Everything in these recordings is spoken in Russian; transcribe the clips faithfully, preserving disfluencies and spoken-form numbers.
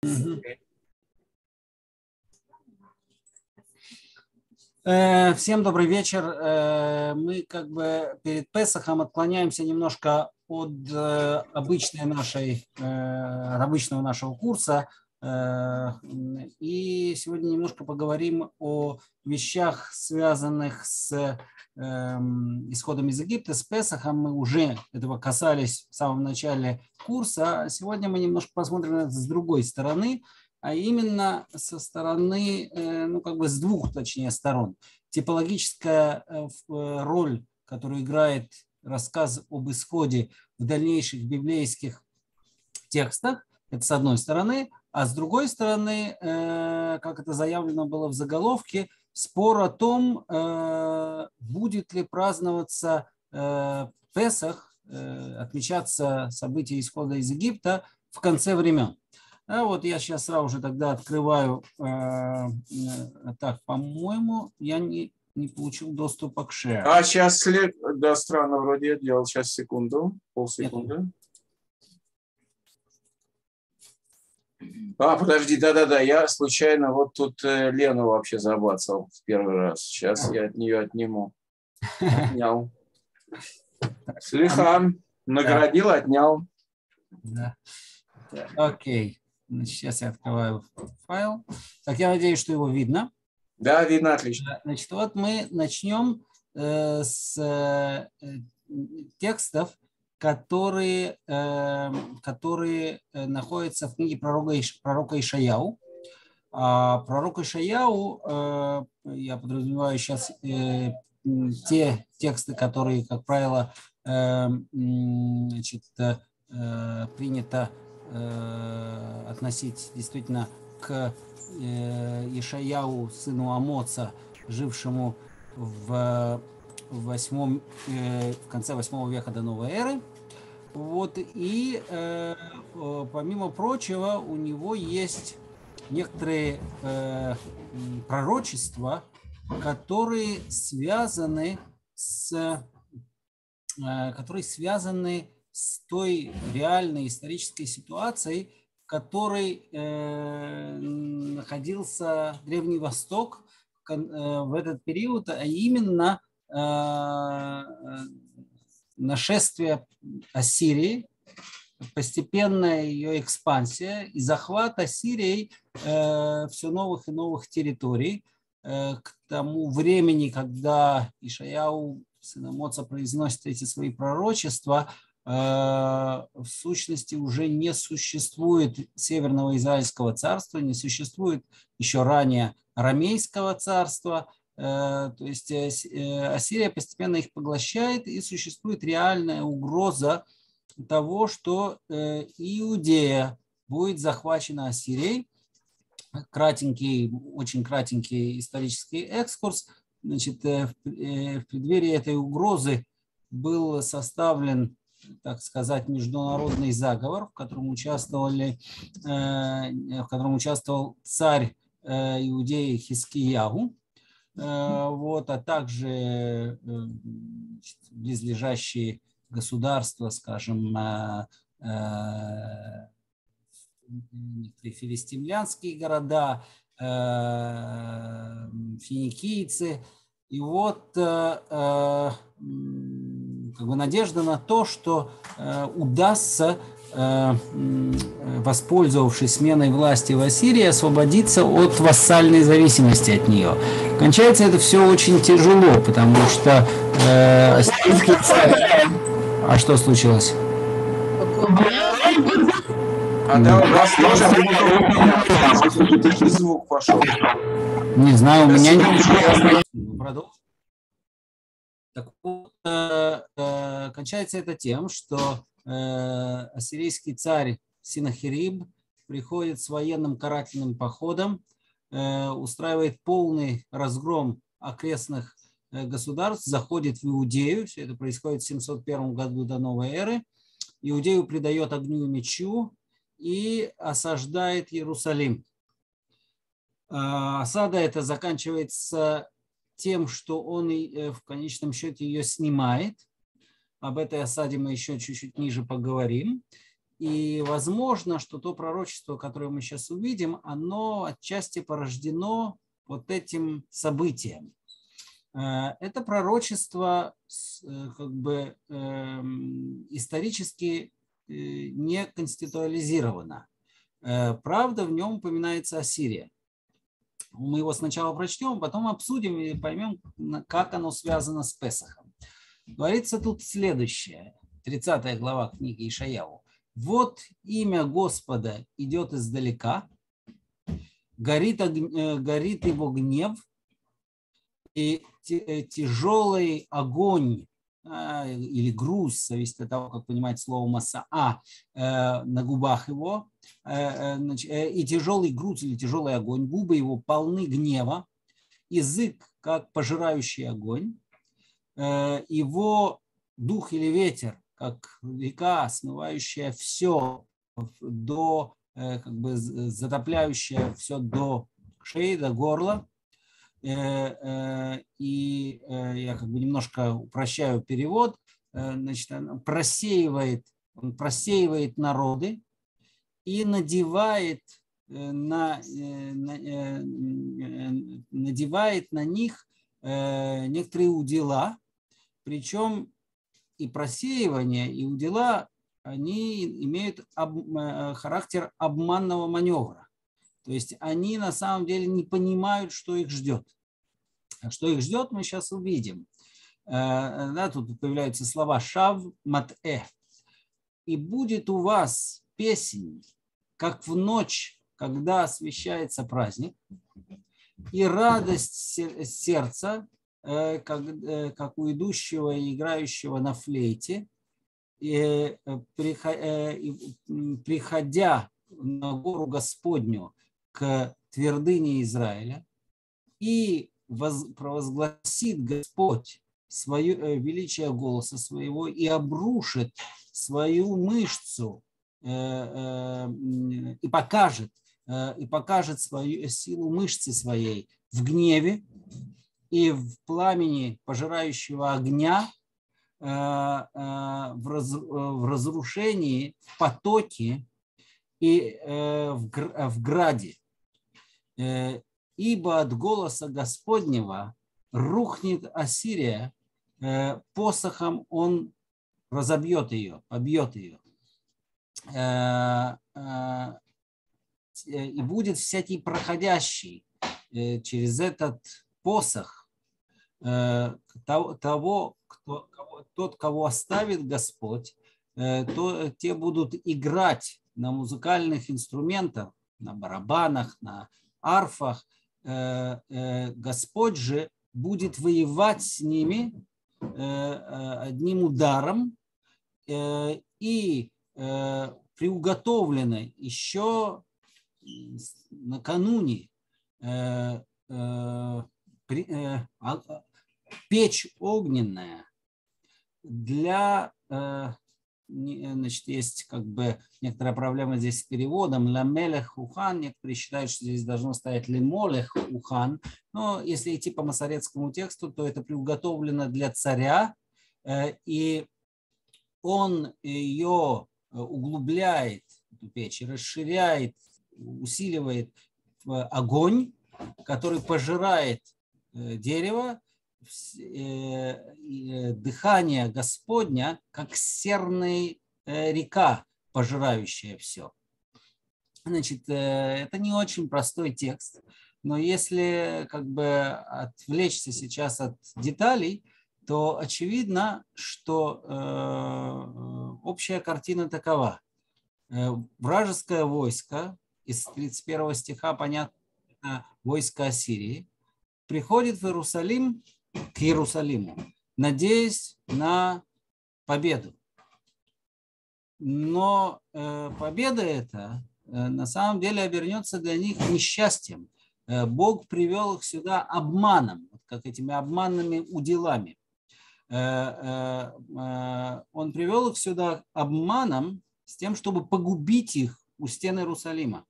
Всем добрый вечер. Мы как бы перед Песахом отклоняемся немножко от обычной нашей, от обычного нашего курса. И сегодня немножко поговорим о вещах, связанных с исходом из Египта, с Песахом. Мы уже этого касались в самом начале курса. Сегодня мы немножко посмотрим это с другой стороны, а именно со стороны, ну как бы с двух, точнее, сторон. Типологическая роль, которую играет рассказ об исходе в дальнейших библейских текстах, это с одной стороны, а с другой стороны, как это заявлено было в заголовке, спор о том, будет ли праздноваться Песах, отмечаться события исхода из Египта в конце времен. А вот я сейчас сразу же тогда открываю, так, по-моему, я не, не получил доступа к share. А сейчас след, да, странно, вроде я делал, сейчас секунду, полсекунды. Нет. А, подожди, да-да-да, я случайно вот тут Лену вообще забацал в первый раз. Сейчас я от нее отниму. Отнял. Слыха, наградил, отнял. Да. Окей. Значит, сейчас я открываю файл. Так, я надеюсь, что его видно. Да, видно, отлично. Значит, вот мы начнем э, с э, текстов, которые, э, которые находятся в книге пророка, пророка Ишаяу. А пророк Ишаяу, э, я подразумеваю сейчас э, те тексты, которые, как правило, э, значит, э, принято э, относить действительно к э, Ишаяу, сыну Амоца, жившему в, восьмом, э, в конце восьмого века до новой эры. Вот, и э, помимо прочего у него есть некоторые э, пророчества, которые связаны с, э, которые связаны с той реальной исторической ситуацией, в которой э, находился Древний Восток э, в этот период, а именно э, нашествие Ассирии, постепенная ее экспансия и захват Ассирией э, все новых и новых территорий. Э, к тому времени, когда Ишаяу, сын Амоца, произносит эти свои пророчества, э, в сущности уже не существует Северного Израильского царства, не существует еще ранее Арамейского царства. Э, то есть э, Ассирия постепенно их поглощает, и существует реальная угроза того, что э, Иудея будет захвачена Ассирией. Кратенький, очень кратенький исторический экскурс. Значит, э, в, э, в преддверии этой угрозы был составлен, так сказать, международный заговор, в котором участвовали, э, в котором участвовал царь э, Иудеи Хискиягу, э, вот, а также э, значит, близлежащие государства, скажем, некоторые филистимлянские города, финикийцы. И вот как бы надежда на то, что удастся, воспользовавшись сменой власти в Ассирии, освободиться от вассальной зависимости от нее. Кончается это все очень тяжело, потому что э, ассирийский царь... А что случилось? А да, у вас тоже тихий звук пошел. Не знаю, у меня не продолжим. Так вот, э, э, кончается это тем, что э, ассирийский царь Синахириб приходит с военным карательным походом, э, устраивает полный разгром окрестных государств, заходит в Иудею. Все это происходит в семьсот первом году до новой эры. Иудею предает огню и мечу и осаждает Иерусалим. Осада эта заканчивается тем, что он в конечном счете ее снимает. Об этой осаде мы еще чуть-чуть ниже поговорим. И возможно, что то пророчество, которое мы сейчас увидим, оно отчасти порождено вот этим событием. Это пророчество как бы исторически не конституализировано. Правда, в нем упоминается Ассирия. Мы его сначала прочтем, потом обсудим и поймем, как оно связано с Песахом. Говорится тут следующее, тридцатая глава книги Ишаяу. «Вот имя Господа идет издалека, горит, горит его гнев, и тяжелый огонь или груз, зависит от того, как понимать слово масаа, на губах его, и тяжелый груз или тяжелый огонь, губы его полны гнева, язык как пожирающий огонь, его дух или ветер, как река, смывающая все, до, как бы затопляющая все до шеи, до горла. И я как бы немножко упрощаю перевод. Значит, он просеивает, он просеивает народы и надевает на, надевает на них некоторые удила, причем и просеивание, и удила, они имеют об, характер обманного маневра. То есть они на самом деле не понимают, что их ждет. Что их ждет, мы сейчас увидим. Да, тут появляются слова «шав мат-э». «И будет у вас песнь, как в ночь, когда освящается праздник, и радость сердца, как, как у идущего и играющего на флейте, и, приходя на гору Господню к твердыне Израиля, и провозгласит Господь свое величие голоса своего и обрушит свою мышцу и покажет, и покажет свою силу мышцы своей в гневе и в пламени пожирающего огня, в разрушении, в потоке и в граде. Ибо от голоса Господнего рухнет Ассирия, посохом он разобьет ее, побьет ее. И будет всякий проходящий через этот посох того, кто, тот, кого оставит Господь, то те будут играть на музыкальных инструментах, на барабанах, на арфах. Господь же будет воевать с ними одним ударом, и приуготовлено еще накануне печь огненная для, значит, есть как бы некоторая проблема здесь с переводом, ламелех ухан, некоторые считают, что здесь должно стоять лемолех ухан, но если идти по масоретскому тексту, то это приуготовлено для царя, и он ее углубляет, эту печь, расширяет, усиливает огонь, который пожирает дерево, дыхание Господня, как серная река, пожирающая все. Значит, это не очень простой текст, но если как бы отвлечься сейчас от деталей, то очевидно, что общая картина такова. Вражеское войско, из тридцать первого стиха понятно, войско Ассирии, приходит в Иерусалим, к Иерусалиму, надеясь на победу. Но э, победа эта э, на самом деле обернется для них несчастьем. Э, Бог привел их сюда обманом, как этими обманными уделами. Э, э, э, он привел их сюда обманом с тем, чтобы погубить их у стен Иерусалима.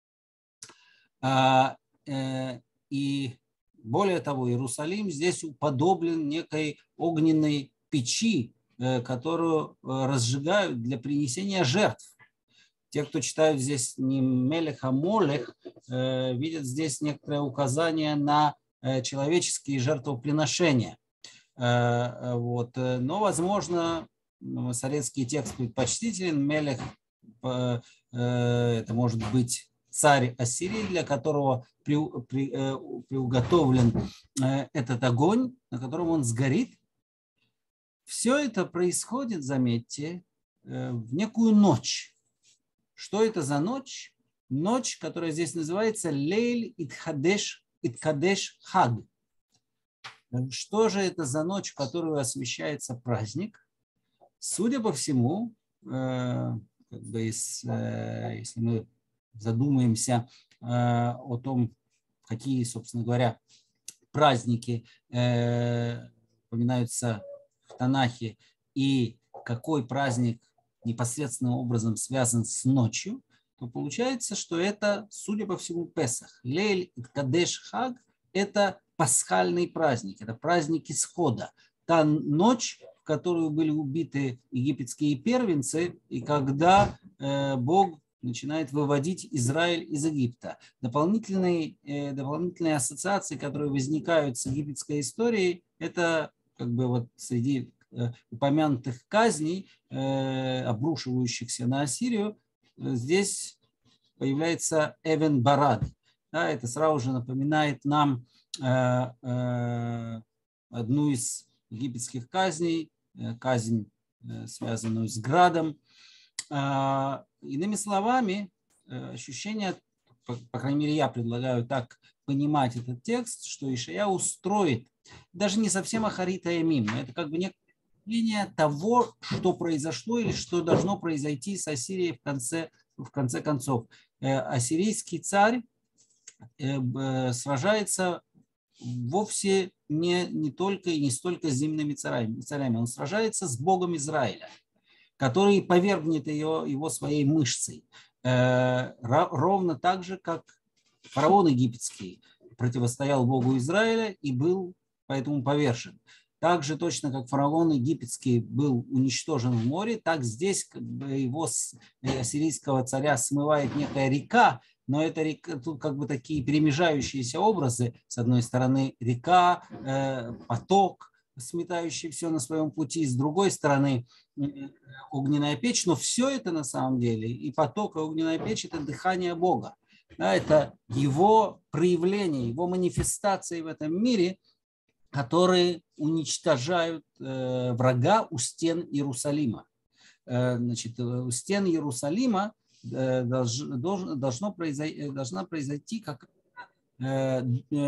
Э, э, и более того, Иерусалим здесь уподоблен некой огненной печи, которую разжигают для принесения жертв. те, кто читают здесь не Мелех, а Молех, видят здесь некоторое указание на человеческие жертвоприношения. Вот. Но, возможно, советский текст предпочтителен. Мелех – это может быть царь Ассирии, для которого при, при, приуготовлен этот огонь, на котором он сгорит. Все это происходит, заметьте, в некую ночь. Что это за ночь? Ночь, которая здесь называется Лейль Иткадеш, Иткадеш Хаг. Что же это за ночь, в которую освещается праздник? Судя по всему, как бы, если мы задумаемся о том, какие, собственно говоря, праздники упоминаются в Танахе и какой праздник непосредственным образом связан с ночью, то получается, что это, судя по всему, Песах. Лейль Кадеш Хаг – это пасхальный праздник, это праздник исхода. Та ночь, в которую были убиты египетские первенцы, и когда э, Бог начинает выводить Израиль из Египта. Дополнительные, э, дополнительные ассоциации, которые возникают с египетской историей, это как бы вот среди э, упомянутых казней, э, обрушивающихся на Ассирию, э, здесь появляется Эвен Барад. Да, это сразу же напоминает нам э, э, одну из египетских казней, э, казнь, э, связанную с градом. Э, иными словами, э, ощущение, по, по крайней мере, я предлагаю так понимать этот текст, что Ишаяу строит даже не совсем ахарита ямим, но это как бы некое того, что произошло или что должно произойти с Ассирией в конце, в конце концов. Э, ассирийский царь э, сражается вовсе не, не только и не столько с земными царями, царями, он сражается с Богом Израиля, который повергнет его, его своей мышцей. Э, ровно так же, как фараон египетский противостоял Богу Израиля и был поэтому повержен. Так же точно, как фараон египетский был уничтожен в море, так здесь как бы его ассирийского царя смывает некая река, но это река, тут как бы такие перемежающиеся образы. С одной стороны река, э, поток, сметающий все на своем пути, с другой стороны огненная печь, но все это на самом деле, и поток, и огненная печь – это дыхание Бога. Да, это его проявление, его манифестации в этом мире, которые уничтожают э, врага у стен Иерусалима. Э, значит, у стен Иерусалима э, долж, долж, должно произойти, должна произойти как, э,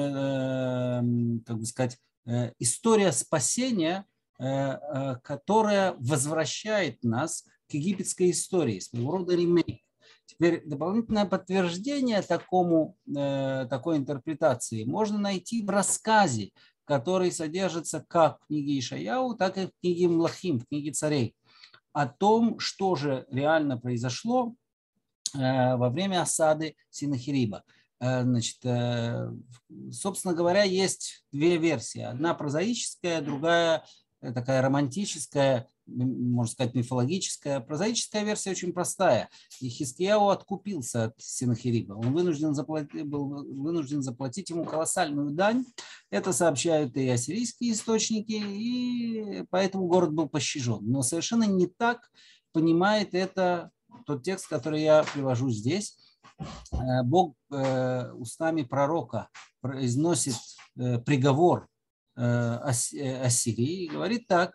э, как бы сказать, э, история спасения, э, э, которая возвращает нас к египетской истории, своего рода ремейк. Теперь дополнительное подтверждение такому, э, такой интерпретации можно найти в рассказе, который содержится как в книге Ишаяу, так и в книге Млахим, в книге царей, о том, что же реально произошло э, во время осады Синахириба. Э, значит, э, собственно говоря, есть две версии. Одна прозаическая, другая такая романтическая, можно сказать, мифологическая. Прозаическая версия очень простая. И Хискияу откупился от Синахириба. Он вынужден заплатить, был вынужден заплатить ему колоссальную дань. Это сообщают и ассирийские источники, и поэтому город был пощажен. Но совершенно не так понимает это тот текст, который я привожу здесь. Бог устами пророка произносит приговор Ассирии и говорит так: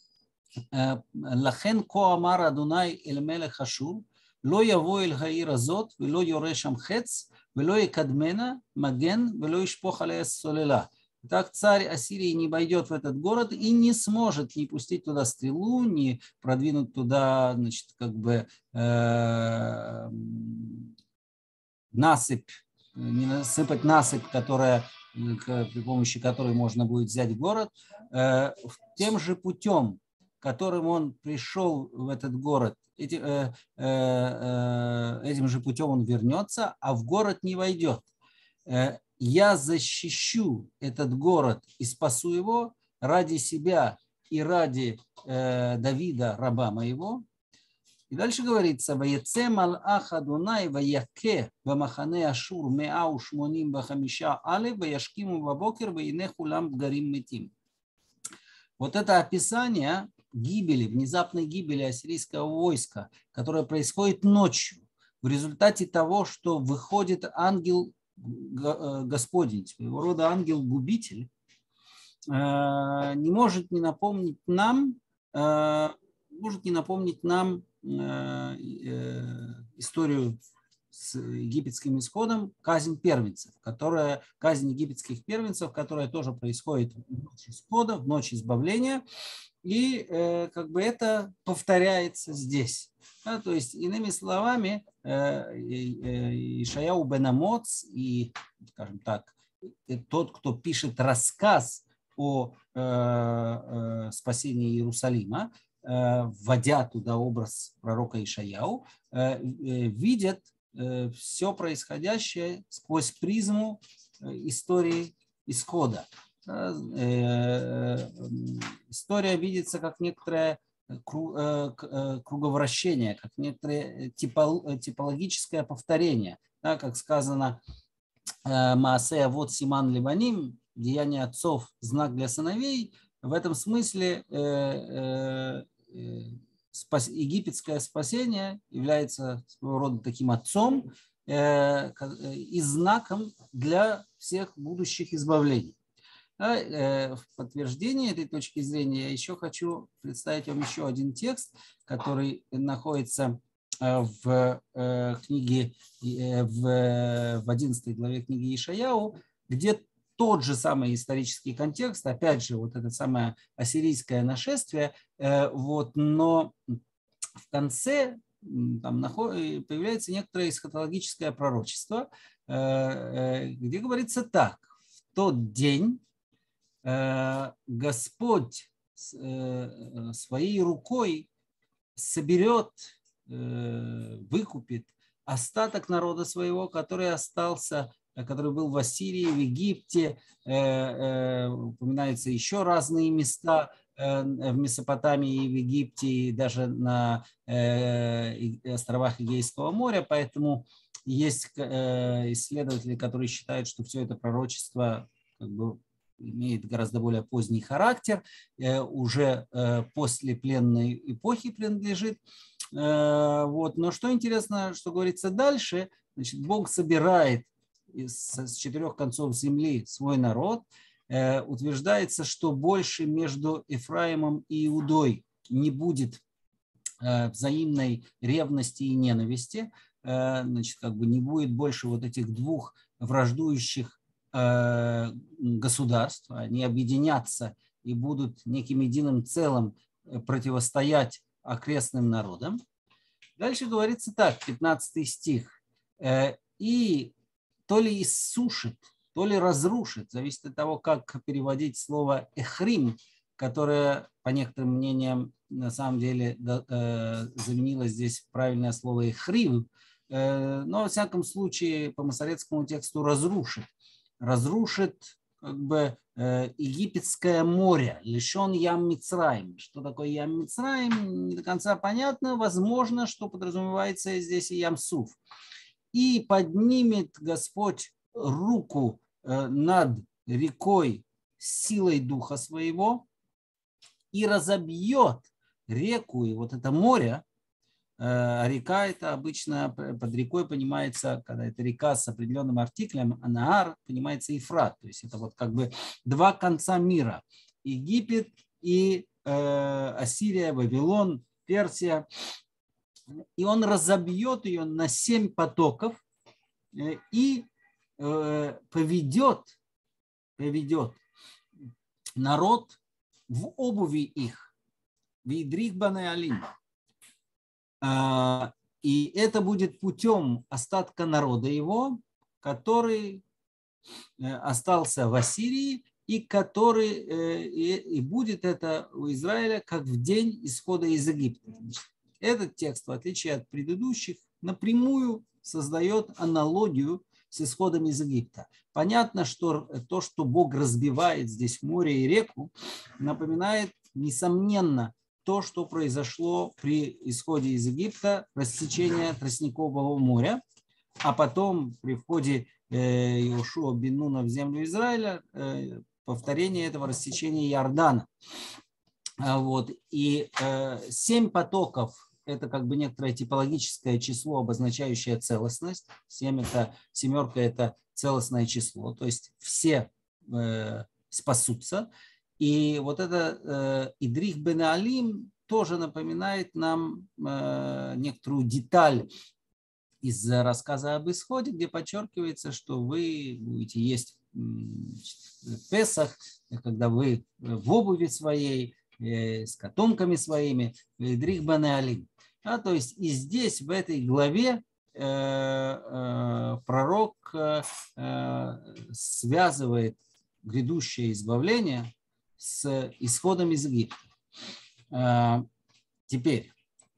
«Лахен ко амар Адунай эль мелех Ашур, ло яво эль хаир азот, вело йоре шам хец, вело якадмена маген, вело ишпох алея солела». Так царь Ассирии не войдет в этот город и не сможет не пустить туда стрелу, не продвинуть туда, значит, как бы э, насыпь, не насыпать насыпь, которая, при помощи которой можно будет взять город, э, тем же путем, которым он пришел в этот город, эти, э, э, этим же путем он вернется, а в город не войдет. Э, я защищу этот город и спасу его ради себя и ради э, Давида, раба моего, И дальше говорится, «Ваеце малах Адунай ваяке вамахане Ашур меау шмоним вахамиша але ваяшкиму вабокер ваинеху лам бгарим метим». Вот это описание гибели, внезапной гибели ассирийского войска, которое происходит ночью, в результате того, что выходит ангел Господень, своего рода ангел-губитель, не может не напомнить нам, может не напомнить нам историю с египетским исходом, казнь первенцев, которая, казнь египетских первенцев, которая тоже происходит в ночь исхода, в ночь избавления, и э, как бы это повторяется здесь. Да, то есть, иными словами, э, э, Ишаяу бен Амоц и, скажем так, тот, кто пишет рассказ о э, э, спасении Иерусалима, э, вводя туда образ пророка Ишаяу, э, э, видят э, все происходящее сквозь призму э, истории исхода. История видится как некоторое круговращение, как некоторое типологическое повторение. Да, как сказано, Маасея вот Симан Ливаним, деяние отцов, знак для сыновей. В этом смысле египетское спасение является своего рода таким отцом и знаком для всех будущих избавлений. В подтверждение этой точки зрения я еще хочу представить вам еще один текст, который находится в книге, в одиннадцатой главе книги Ишаяу, где тот же самый исторический контекст, опять же, вот это самое ассирийское нашествие, вот, но в конце там появляется некоторое эсхатологическое пророчество, где говорится так: в тот день Господь своей рукой соберет, выкупит остаток народа своего, который остался, который был в Ассирии, в Египте. Упоминаются еще разные места в Месопотамии, в Египте и даже на островах Эгейского моря. Поэтому есть исследователи, которые считают, что все это пророчество как бы имеет гораздо более поздний характер, уже после пленной эпохи принадлежит. Вот. Но что интересно, что говорится дальше, значит, Бог собирает с четырех концов земли свой народ. Утверждается, что больше между Ефраимом и Иудой не будет взаимной ревности и ненависти. Значит, как бы не будет больше вот этих двух враждующих государств, они объединятся и будут неким единым целым противостоять окрестным народам. Дальше говорится так, пятнадцатый стих. И то ли иссушит, то ли разрушит, зависит от того, как переводить слово эхрим, которое, по некоторым мнениям, на самом деле заменило здесь правильное слово эхрив, но, во всяком случае, по масоретскому тексту разрушит. разрушит как бы египетское море, лишен Ям Мицраим. Что такое Ям Мицраим, не до конца понятно. Возможно, что подразумевается здесь и Ям-Суф. И поднимет Господь руку над рекой силой духа своего и разобьет реку и вот это море. Река – это обычно под рекой понимается, когда это река с определенным артиклем, а Наар понимается Ефрат. То есть это вот как бы два конца мира. Египет и э, Ассирия, Вавилон, Персия. И он разобьет ее на семь потоков и э, поведет, поведет народ в обуви их. Видрих бане алим. И это будет путем остатка народа его, который остался в Ассирии, и который и будет это у Израиля как в день исхода из Египта. Этот текст, в отличие от предыдущих, напрямую создает аналогию с исходом из Египта. Понятно, что то, что Бог разбивает здесь море и реку, напоминает, несомненно, то, что произошло при исходе из Египта, рассечение Тростникового моря, а потом при входе Иошуа бен Нуна в землю Израиля повторение этого рассечения Иордана. Вот. И семь потоков – это как бы некоторое типологическое число, обозначающее целостность. Семь – это семерка – это целостное число, то есть все спасутся. И вот это э, Идрих бен Алим тоже напоминает нам э, некоторую деталь из рассказа об исходе, где подчеркивается, что вы будете есть в Песах, когда вы в обуви своей, э, с котомками своими, Идрих бен Алим. А, то есть и здесь, в этой главе, э, э, пророк э, связывает грядущее избавление с исходом из Египта. Теперь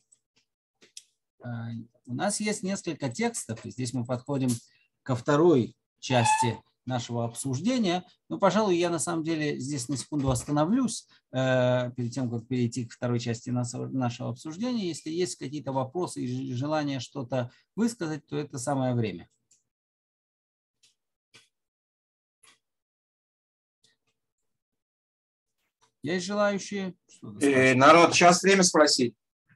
у нас есть несколько текстов, и здесь мы подходим ко второй части нашего обсуждения. Но, пожалуй, я на самом деле здесь на секунду остановлюсь перед тем, как перейти к второй части нашего обсуждения. Если есть какие-то вопросы и желание что-то высказать, то это самое время. Есть желающие? Э, народ, сейчас время спросить.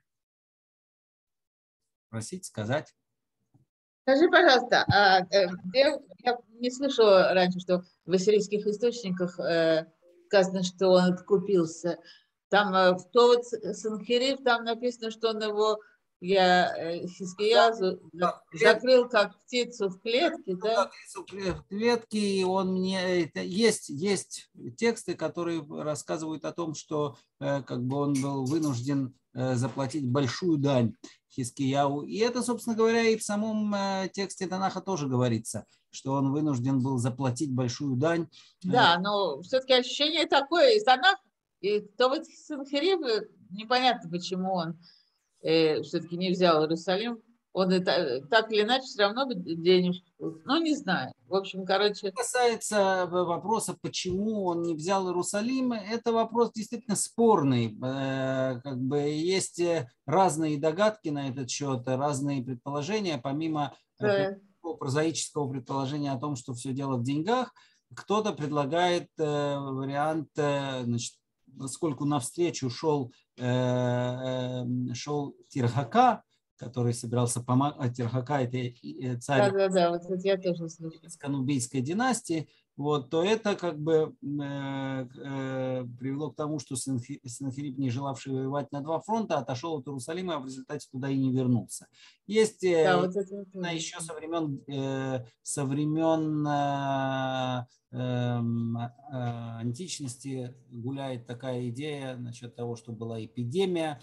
Спросить, сказать. Скажи, пожалуйста, а, э, я, я не слышала раньше, что в ассирийских источниках э, сказано, что он откупился. Там э, в Товот Санхериф, там написано, что он его, я э, Хискияу закрыл как птицу в клетке, да? В клетке, и он мне это есть есть тексты, которые рассказывают о том, что э, как бы он был вынужден э, заплатить большую дань Хискияу. И это, собственно говоря, и в самом э, тексте Танаха тоже говорится, что он вынужден был заплатить большую дань. Да, но все-таки ощущение такое, и Танах, и Товот Санхериф, непонятно, почему он э, все-таки не взял Иерусалим. Он это, так или иначе все равно денежку. Ну, не знаю. В общем, короче. Что касается вопроса, почему он не взял Иерусалим, это вопрос действительно спорный. Как бы есть разные догадки на этот счет, разные предположения. Помимо Да. прозаического предположения о том, что все дело в деньгах, кто-то предлагает вариант, значит, поскольку навстречу шел, шел Тирхака, который собирался помогать. Тирхака – это царь да, да, да, вот это я тоже слышала. Канубийской династии, вот, то это как бы э, э, привело к тому, что Сенхериб, не желавший воевать на два фронта, отошел от Иерусалима, а в результате туда и не вернулся. Есть э, да, вот это еще со времен, э, со времен э, э, античности гуляет такая идея насчет того, что была эпидемия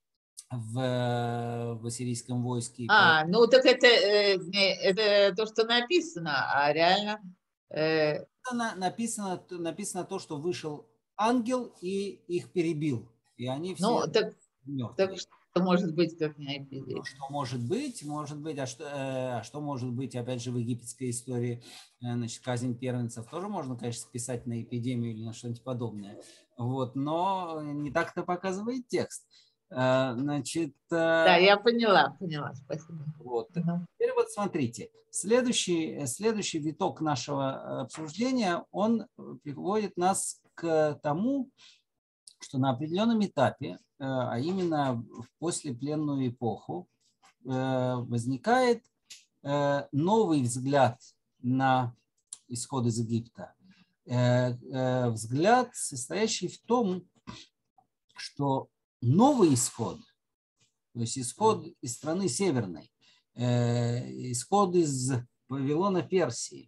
в, в ассирийском войске. А, ну так это, это то, что написано, а реально... Э... Написано, написано то, что вышел ангел и их перебил. И они все ну, так, мертвые. Так что может быть, как не эпидемия? Ну, что может быть? Может быть. А что, э, что может быть, опять же, в египетской истории, э, значит, казнь первенцев тоже можно, конечно, списать на эпидемию или на что-нибудь подобное. Вот, но не так-то показывает текст. Значит, да, я поняла, поняла, спасибо. Вот. Угу. Теперь вот смотрите, следующий, следующий виток нашего обсуждения, он приводит нас к тому, что на определенном этапе, а именно в послепленную эпоху, возникает новый взгляд на исход из Египта. Взгляд, состоящий в том, что новый исход, то есть исход из страны северной, исход из Вавилона Персии,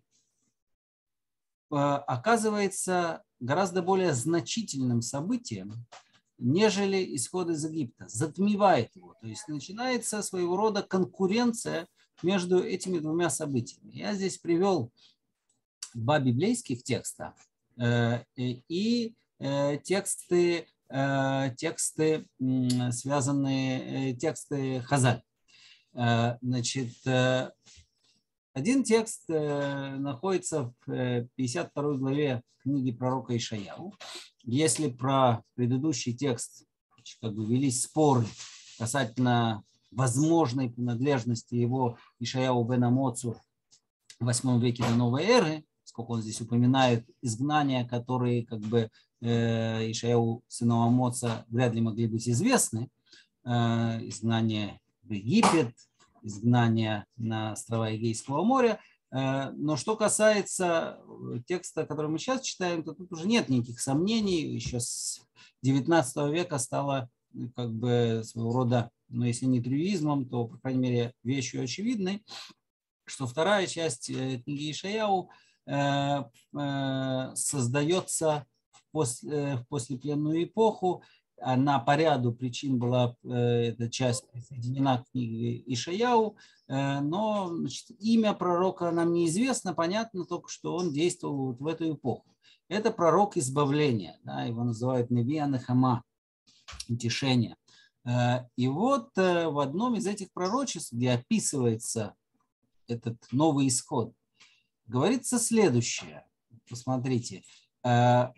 оказывается гораздо более значительным событием, нежели исход из Египта, затмевает его. То есть начинается своего рода конкуренция между этими двумя событиями. Я здесь привел два библейских текста и тексты, тексты связанные, тексты Хазаль. Значит, один текст находится в пятьдесят второй главе книги пророка Ишаяу. Если про предыдущий текст, как бы велись споры касательно возможной принадлежности его Ишаяу бен Амоцу в восьмом веке до новой эры, сколько он здесь упоминает изгнания, которые как бы э, Ишаяу сыну Амоца вряд ли могли быть известны. Э, изгнание в Египет, изгнание на острова Эгейского моря. Э, но что касается текста, который мы сейчас читаем, то тут уже нет никаких сомнений. Еще с девятнадцатого века стало как бы своего рода, ну, если не трюизмом, то, по крайней мере, вещью очевидной, что вторая часть книги Ишаяу э, э, создается в, после, в послепленную эпоху. Она по ряду причин была, э, эта часть присоединена к книге Ишаяу, э, но, значит, имя пророка нам неизвестно, понятно только, что он действовал вот в эту эпоху. Это пророк избавления, да, его называют Невия Нехама, утешение. И вот в одном из этих пророчеств, где описывается этот новый исход, говорится следующее. Посмотрите. Значит,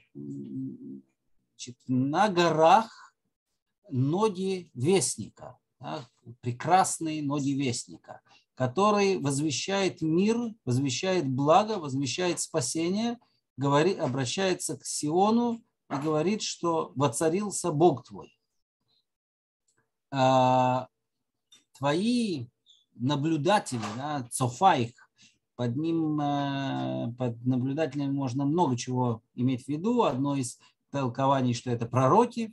на горах ноги вестника, да, прекрасные ноги вестника, который возвещает мир, возвещает благо, возвещает спасение, говорит, обращается к Сиону и говорит, что воцарился Бог твой. Твои наблюдатели, да, цофаих, под ним, под наблюдателями можно много чего иметь в виду. Одно из толкований, что это пророки,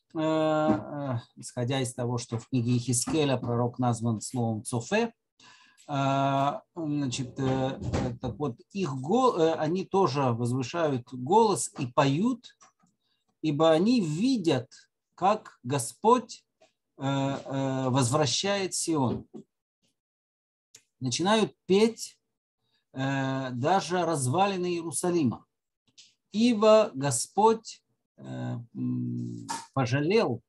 исходя из того, что в книге Ихискеля пророк назван словом цофе. Значит, так вот, их гол, они тоже возвышают голос и поют, ибо они видят, как Господь возвращает Сион. Начинают петь даже развалины Иерусалима. Ибо Господь пожалел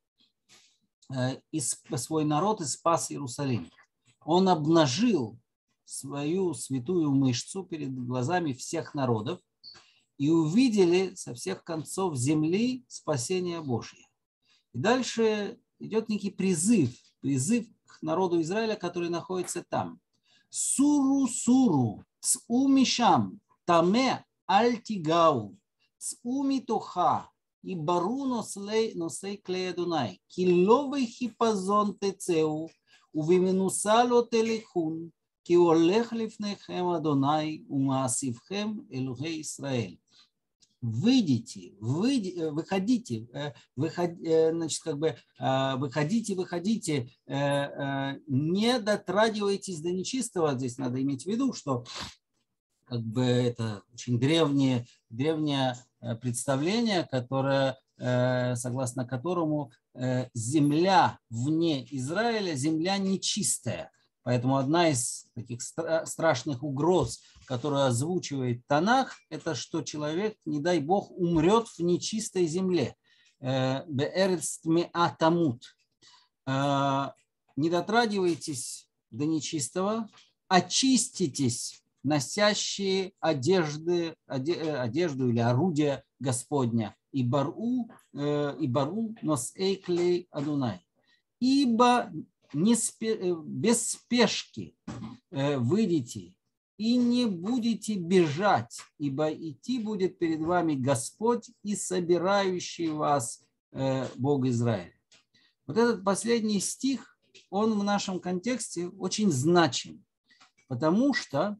свой народ и спас Иерусалим. Он обнажил свою святую мышцу перед глазами всех народов, и увидели со всех концов земли спасение Божье. И дальше идет некий призыв, призыв к народу Израиля, который находится там. Суру, суру, цу мишам, таме альтигау, цу митоха, и бару носей клея Дунай, киловый хипазон тецеу, увименусало телехун, ки олех лифнехем Адонай, умаасивхем Элухей Исраэль. Выйдите, выйдите, выходите, выходите, значит, как бы, выходите, выходите, не дотрагивайтесь до нечистого. Здесь надо иметь в виду, что как бы это очень древнее, древнее представление, которое, согласно которому земля вне Израиля, земля нечистая. Поэтому одна из таких страшных угроз, которую озвучивает Танах, это что человек, не дай бог, умрет в нечистой земле. Беэрец тмеа тамут. Не дотрагивайтесь до нечистого, очиститесь, носящие одежды, одежду или орудия Господня. И бару, и бару нос эйклей Адунай. Ибо Не спе... без спешки выйдите и не будете бежать, ибо идти будет перед вами Господь и собирающий вас Бог Израиля. Вот этот последний стих, он в нашем контексте очень значим, потому что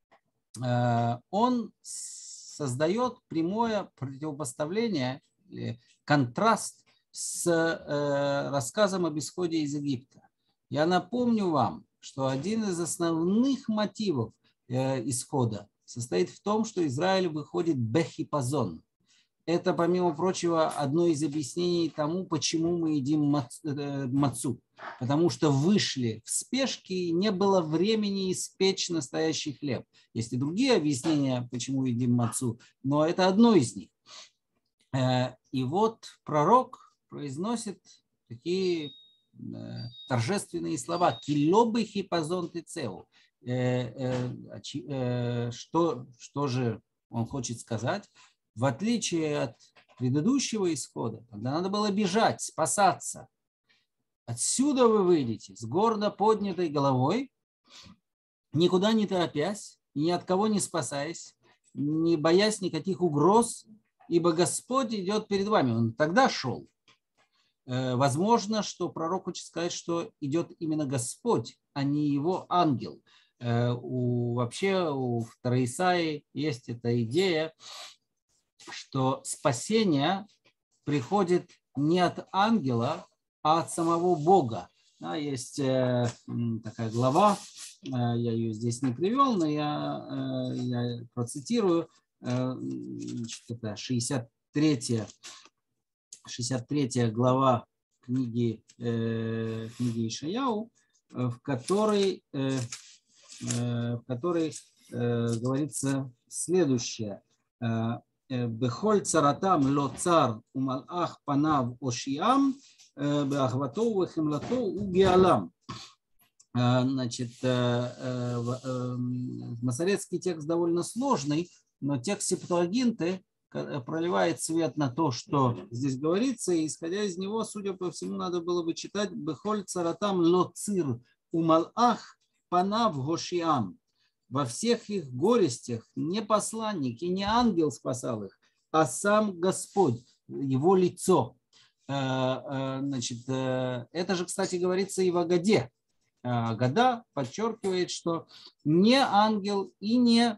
он создает прямое противопоставление, контраст с рассказом об исходе из Египта. Я напомню вам, что один из основных мотивов э, исхода состоит в том, что Израиль выходит бехипазон. Это, помимо прочего, одно из объяснений тому, почему мы едим мацу. Потому что вышли в спешке, и не было времени испечь настоящий хлеб. Есть и другие объяснения, почему едим мацу, но это одно из них. Э, и вот пророк произносит такие торжественные слова «Килобы хипазон тецеу». Что, что же он хочет сказать? В отличие от предыдущего исхода, когда надо было бежать, спасаться, Отсюда вы выйдете с гордо поднятой головой, никуда не торопясь, ни от кого не спасаясь, не боясь никаких угроз, ибо Господь идет перед вами. Он тогда шел. Возможно, что пророк хочет сказать, что идет именно Господь, а не его ангел. У, вообще у второй Исаии есть эта идея, что спасение приходит не от ангела, а от самого Бога. Да, есть э, такая глава, э, я ее здесь не привел, но я, э, я процитирую, э, это шестьдесят третья глава книги, э, книги Ишаяу, в которой, э, э, в которой э, говорится следующее. Бехоль царатам ло цар умалах панав ошиам беахватоу вехемлатоу угиалам. Значит, масоретский текст довольно сложный, но текст Септуагинты проливает свет на то, что здесь говорится, и исходя из него, судя по всему, надо было бы читать «Бехоль царатам ло цир умалах панав гошиам». Во всех их горестях не посланник и не ангел спасал их, а сам Господь, его лицо. Значит, это же, кстати, говорится и в Агаде. Агада подчеркивает, что не ангел и не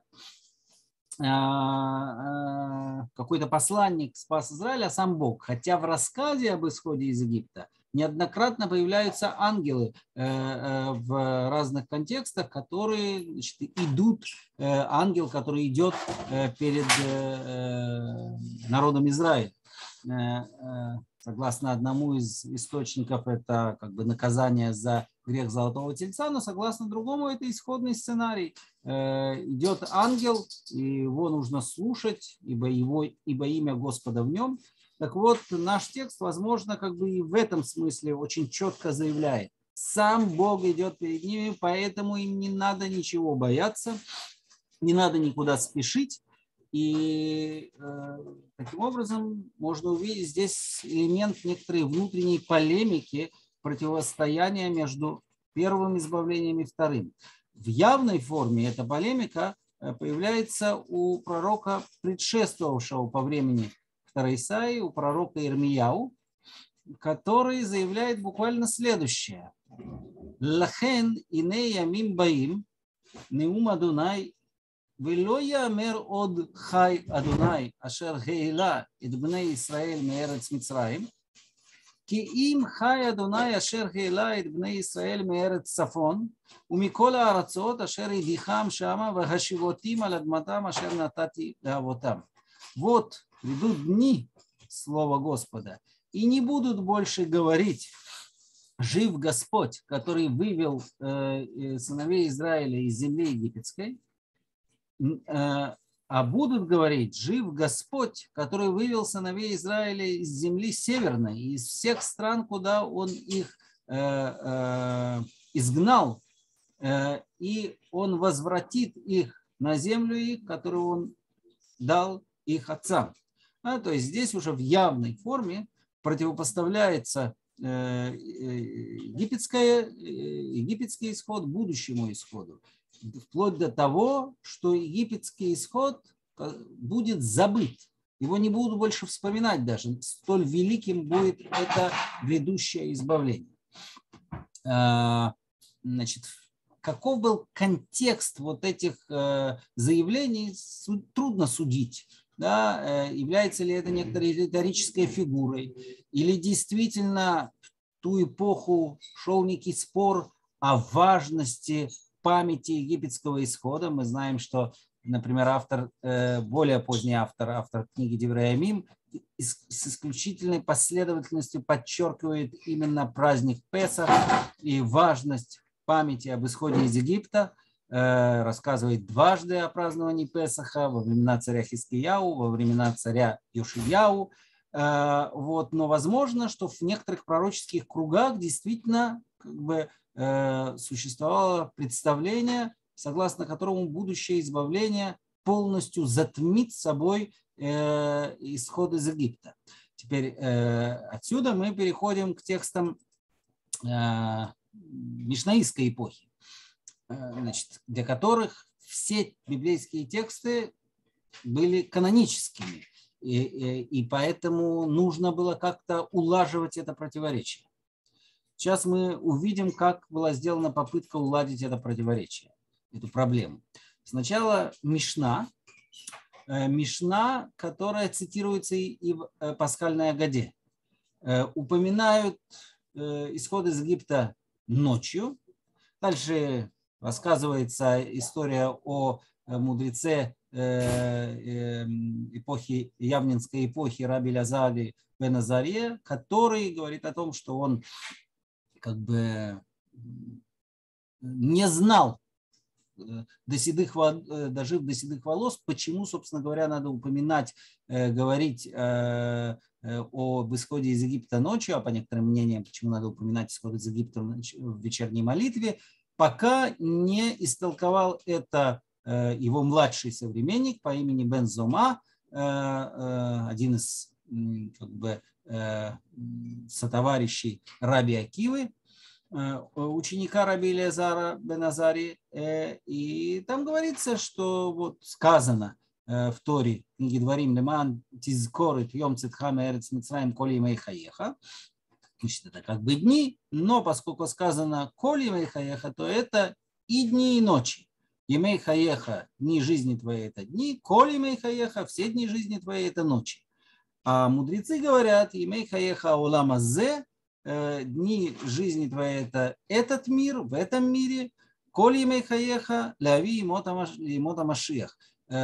какой-то посланник спас Израиль, а сам Бог. Хотя в рассказе об исходе из Египта неоднократно появляются ангелы в разных контекстах, которые, значит, идут, ангел, который идет перед народом Израиля. Согласно одному из источников, это как бы наказание за грех золотого тельца, но согласно другому, это исходный сценарий. Идет ангел, и его нужно слушать, ибо, его, ибо имя Господа в нем. Так вот, наш текст, возможно, как бы и в этом смысле очень четко заявляет. Сам Бог идет перед ними, поэтому им не надо ничего бояться, не надо никуда спешить. И э, таким образом можно увидеть здесь элемент некоторой внутренней полемики, противостояния между первым избавлением и вторым. В явной форме эта полемика появляется у пророка, предшествовавшего по времени второй Исаии, у пророка Ирмияу, который заявляет буквально следующее. «Лахен ине ямим баим неум Адунай ולא יאמר עוד חי אדוני אשר העלה את בני ישראל מארץ מצרים כי אם חי אדוני אשר העלה את בני ישראל מארץ צפון ומכל הארצות אשר הדיחם שמה והשיבותים על אדמתם אשר נתתי לאבותם». Вот придут дни, слово Господа, и не будут больше говорить «Жив Господь, который вывел э, сыновей Израиля из земли египетской», а будут говорить «Жив Господь, который вывел сыновей Израиля из земли северной, из всех стран, куда Он их э, э, изгнал, э, и Он возвратит их на землю их, которую Он дал их отцам». А, то есть здесь уже в явной форме противопоставляется э, египетское, египетский исход будущему исходу. Вплоть до того, что египетский исход будет забыт. Его не будут больше вспоминать даже. Столь великим будет это грядущее избавление. Значит, каков был контекст вот этих заявлений, трудно судить. Да, является ли это некоторой риторической фигурой, или действительно в ту эпоху шел некий спор о важности памяти египетского исхода. Мы знаем, что, например, автор, более поздний автор, автор книги Деврей Ямим, с исключительной последовательностью подчеркивает именно праздник Песах и важность памяти об исходе из Египта, рассказывает дважды о праздновании Песаха во времена царя Хискияу, во времена царя Йошияу. Вот. Но возможно, что в некоторых пророческих кругах действительно как бы существовало представление, согласно которому будущее избавление полностью затмит собой исход из Египта. Теперь отсюда мы переходим к текстам мишнаистской эпохи, значит, для которых все библейские тексты были каноническими, и, и, и поэтому нужно было как-то улаживать это противоречие. Сейчас мы увидим, как была сделана попытка уладить это противоречие, эту проблему. Сначала Мишна, Мишна, которая цитируется и в Пасхальной Агаде, упоминают исход из Египта ночью. Дальше рассказывается история о мудреце эпохи, явнинской эпохи Раби Элиазаре бен Азарье, который говорит о том, что он как бы не знал, до седых, дожив до седых волос, почему, собственно говоря, надо упоминать, говорить об исходе из Египта ночью, а по некоторым мнениям, почему надо упоминать исход из Египта в вечерней молитве, пока не истолковал это его младший современник по имени Бен Зома, один из как бы сотоварищей Раби Акивы, ученика Раби Элиазара бен Азарьи, и там говорится, что вот сказано в Торе, книге Дворим, леман тизкорит йом цитха меэрец мицраим коли имей хаеха, значит, это как бы дни, но поскольку сказано коли имей хаеха, то это и дни, и ночи. Имей хаеха, дни жизни твоей это дни, коли имей хаеха, все дни жизни твоей это ночи. А мудрецы говорят, имей хаеха улама зе, дни жизни твоей это этот мир, в этом мире, коли имей хаеха, ляви имота машиах.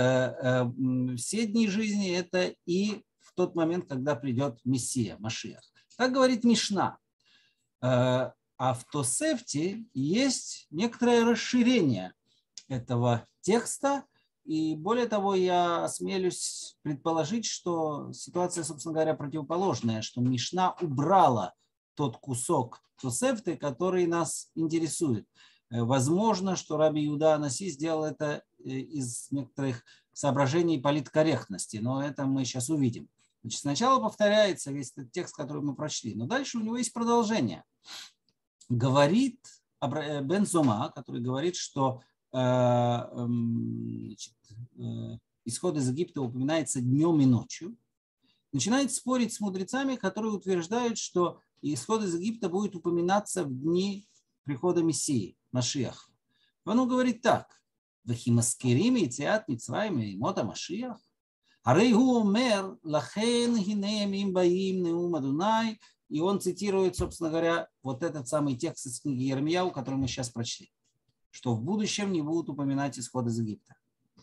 Все дни жизни это и в тот момент, когда придет Мессия, Машиах. Так говорит Мишна. А в Тосефте есть некоторое расширение этого текста. И более того, я осмелюсь предположить, что ситуация, собственно говоря, противоположная, что Мишна убрала тот кусок Тосефты, который нас интересует. Возможно, что Раби Иуда Анаси сделал это из некоторых соображений политкорректности, но это мы сейчас увидим. Значит, сначала повторяется весь этот текст, который мы прочли, но дальше у него есть продолжение. Говорит Бен Зома, который говорит, что значит, исход из Египта упоминается днем и ночью, начинает спорить с мудрецами, которые утверждают, что исход из Египта будет упоминаться в дни прихода Мессии, Машиах. Он говорит так: «Вахимаскирим и циат Мицраим и мота Машиах, арейгу омер лахен хинеем им баим неум Адунай». И он цитирует, собственно говоря, вот этот самый текст из книги Йермияу, который мы сейчас прочли, что в будущем не будут упоминать исход из Египта.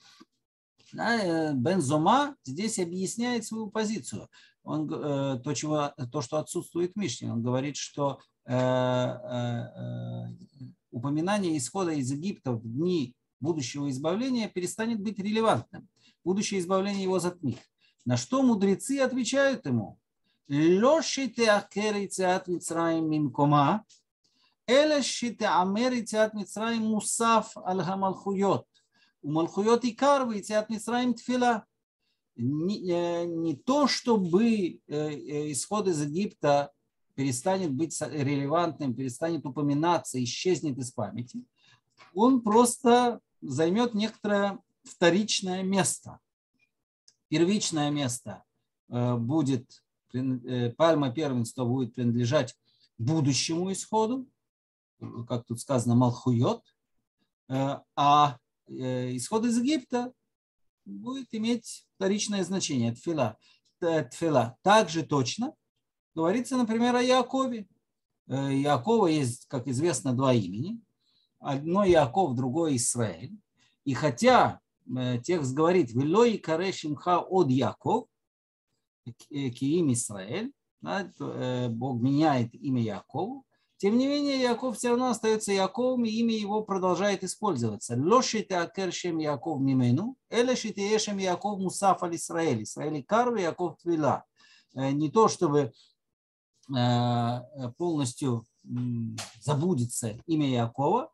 Бен Зома здесь объясняет свою позицию. Он, то, чего, то, что отсутствует в Мишне. Он говорит, что э, э, упоминание исхода из Египта в дни будущего избавления перестанет быть релевантным. Будущее избавление его затмит. На что мудрецы отвечают ему: «Ло шитеакер ицеат Мицраим мимкома, эле шитеамер ицеат Мицраим мусаф аль хамалхуйот, умалхуйот икар вицеат Мицраим тфила». Не, не то, чтобы исход из Египта перестанет быть релевантным, перестанет упоминаться, исчезнет из памяти. Он просто займет некоторое вторичное место. Первичное место будет, пальма первенства будет принадлежать будущему исходу, как тут сказано, Малхуйот, а исход из Египта будет иметь вторичное значение, тфила. Тфила. Также точно говорится, например, о Яакове. Яакова есть, как известно, два имени. Одно Яаков, другое Исраэль. И хотя текст говорит «Велой карешимха от Яаков», киим Исраэль, Бог меняет имя Яакову, тем не менее, Яаков все равно остается Яаковом, и имя его продолжает использоваться. Лошите акершем Яаков мимену, элешите ешем Яаков мусаф аль Исраэль, Исраэль кару Яаков твила. Не то, чтобы полностью забудется имя Яакова,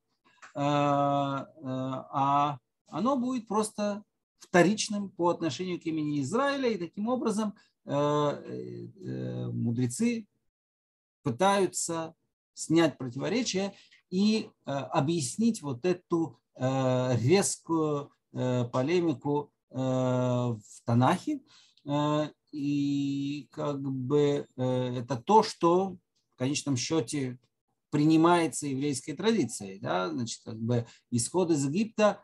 а оно будет просто вторичным по отношению к имени Израиля, и таким образом мудрецы пытаются снять противоречия и объяснить вот эту резкую полемику в Танахе. И как бы это то, что в конечном счете принимается еврейской традицией. Да? Значит, как бы исход из Египта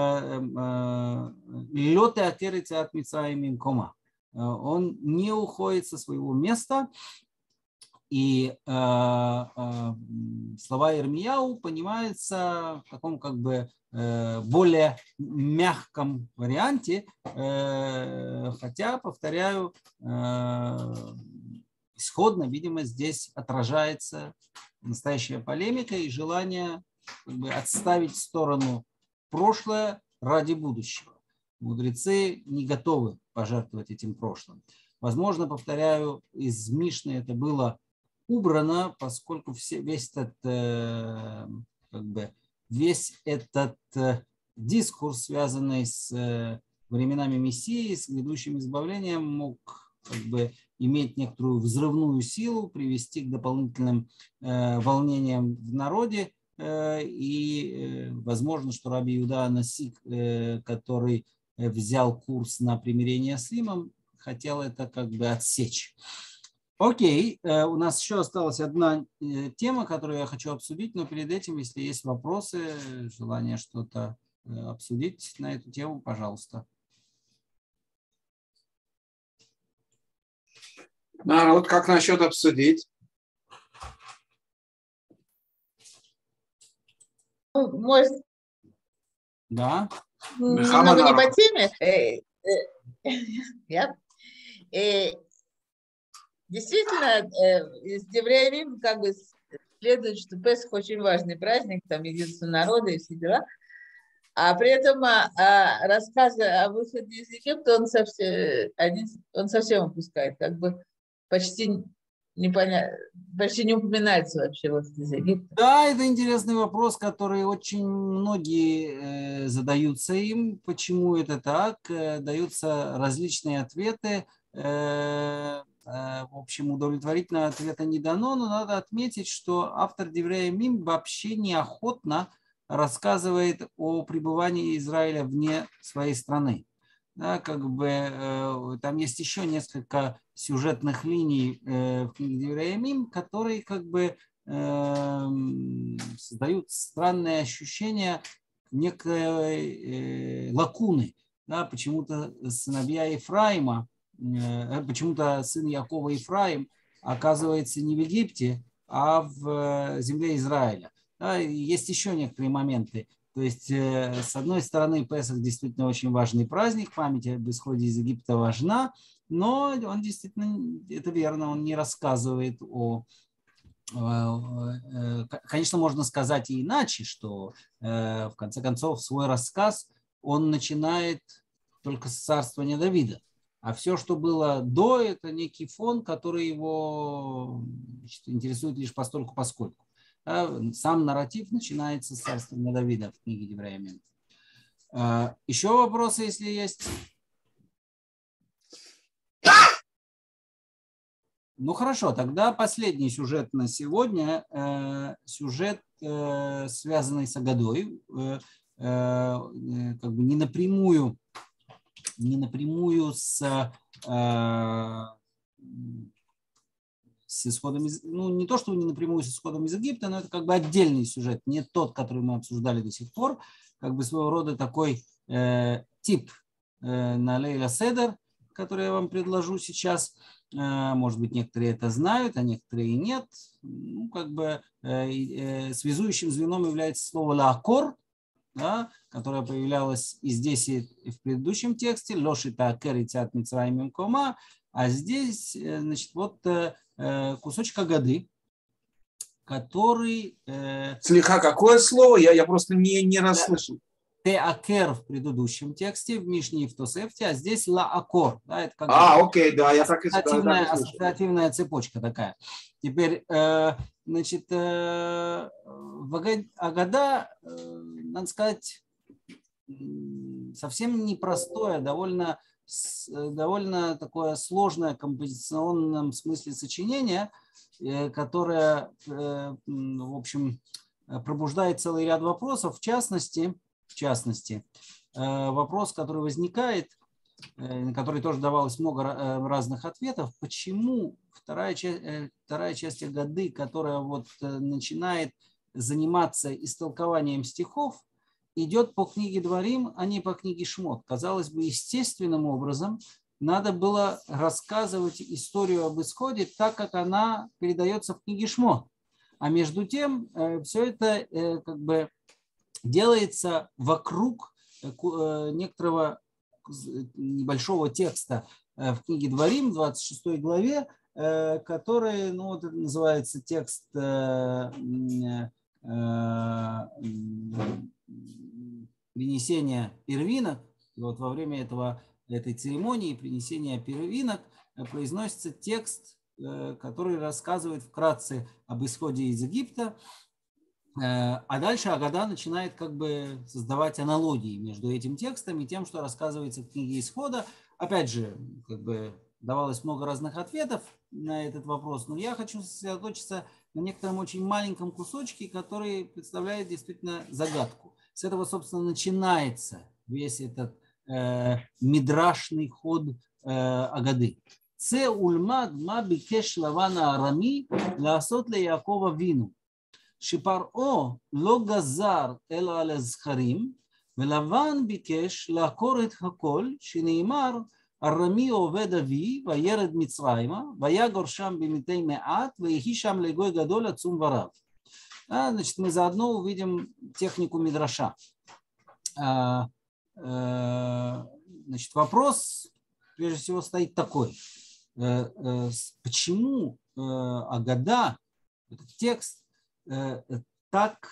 лёты акерица от Мицраим кома. Он не уходит со своего места. И э, э, слова Ирмияу понимаются в таком как бы э, более мягком варианте, э, хотя, повторяю, э, исходно, видимо, здесь отражается настоящая полемика и желание как бы отставить в сторону прошлое ради будущего. Мудрецы не готовы пожертвовать этим прошлым. Возможно, повторяю, из Мишны это было убрано, поскольку все, весь этот, э, как бы, весь этот э, дискурс, связанный с э, временами Мессии, с грядущим избавлением, мог как бы иметь некоторую взрывную силу, привести к дополнительным э, волнениям в народе. Э, и э, возможно, что раби Иуда Насик, э, который взял курс на примирение с Римом, хотел это как бы отсечь. Окей, у нас еще осталась одна тема, которую я хочу обсудить, но перед этим, если есть вопросы, желание что-то обсудить на эту тему, пожалуйста. А вот как насчет обсудить? Может, да. Немного не по теме. Я... Действительно, из Деврея как бы следует, что Песах очень важный праздник, там единство народа и все дела. А при этом а, а рассказы о выходе из Египта он совсем, один, он совсем упускает, как бы почти непонятно, почти не упоминается вообще выход из Египта. Да, это интересный вопрос, который очень многие э, задаются им. Почему это так? Э, даются различные ответы. Э, В общем, удовлетворительного ответа не дано, но надо отметить, что автор Деврея Мим вообще неохотно рассказывает о пребывании Израиля вне своей страны. Да, как бы, э, там есть еще несколько сюжетных линий э, в книге Деврея Мим, которые как бы э, создают странное ощущение некой э, лакуны. Да, почему-то сыновья Ефраима, почему-то сын Якова Ефраим оказывается не в Египте, а в земле Израиля. Да, есть еще некоторые моменты. То есть, с одной стороны, Песах действительно очень важный праздник, память об исходе из Египта важна, но он действительно, это верно, он не рассказывает о... Конечно, можно сказать и иначе, что в конце концов свой рассказ он начинает только с царствования Давида. А все, что было до, это некий фон, который его интересует лишь постольку поскольку. Сам нарратив начинается с царствования Давида в книге Деврея Мим. Еще вопросы, если есть? Ну хорошо, тогда последний сюжет на сегодня. Сюжет, связанный с Агадой. Как бы не напрямую не напрямую с, э, с исходом из, ну не то, что не напрямую с исходом из Египта, но это как бы отдельный сюжет, не тот, который мы обсуждали до сих пор, как бы своего рода такой э, тип э, на Лейла Седер, который я вам предложу сейчас. Э, может быть, некоторые это знают, а некоторые нет. Ну, как бы э, э, связующим звеном является слово лаакор, да, которая появлялась и здесь, и в предыдущем тексте, лошита акериця от Мицраим кома, а здесь, значит, вот кусочек Агады, который... Слегка, какое слово? Я, я просто не, не расслышал. Теакер в предыдущем тексте, в Мишне и в Тосефте, а здесь лаакор. Да, это как а, окей, да, я так и ассоциативная, да, ассоциативная цепочка такая. Теперь, значит, Агада, надо сказать, совсем непростое, довольно довольно такое сложное в композиционном смысле сочинение, которое, в общем, пробуждает целый ряд вопросов. В частности, в частности, вопрос, который возникает, на который тоже давалось много разных ответов, почему вторая часть, вторая часть Агады, которая вот начинает заниматься истолкованием стихов, идет по книге Дворим, а не по книге Шмот. Казалось бы, естественным образом надо было рассказывать историю об исходе так, как она передается в книге Шмот. А между тем все это как бы делается вокруг некоторого небольшого текста в книге Дворим, в двадцать шестой главе, который, ну, вот это называется текст принесения первинок. И вот во время этого, этой церемонии принесения первинок произносится текст, который рассказывает вкратце об исходе из Египта. А дальше Агада начинает как бы создавать аналогии между этим текстом и тем, что рассказывается в книге Исхода. Опять же, как бы давалось много разных ответов на этот вопрос, но я хочу сосредоточиться на некотором очень маленьком кусочке, который представляет действительно загадку. С этого, собственно, начинается весь этот э, мидрашный ход э, Агады. Це ульмад ма бикеш лавана арами лаасот леякова вину. שפרעה לא גזר אלא על הזכרים, ולבן ביקש לעקור את הכל, שנאמר, ארמי עובד אבי, וירד מצרימה, ויגור שם במתי מעט, ויהי שם לגוי גדול עצום ורב. Значит, мы заодно увидим технику мидраша. Значит, вопрос, прежде всего, стоит такой. Почему Агада, этот текст, так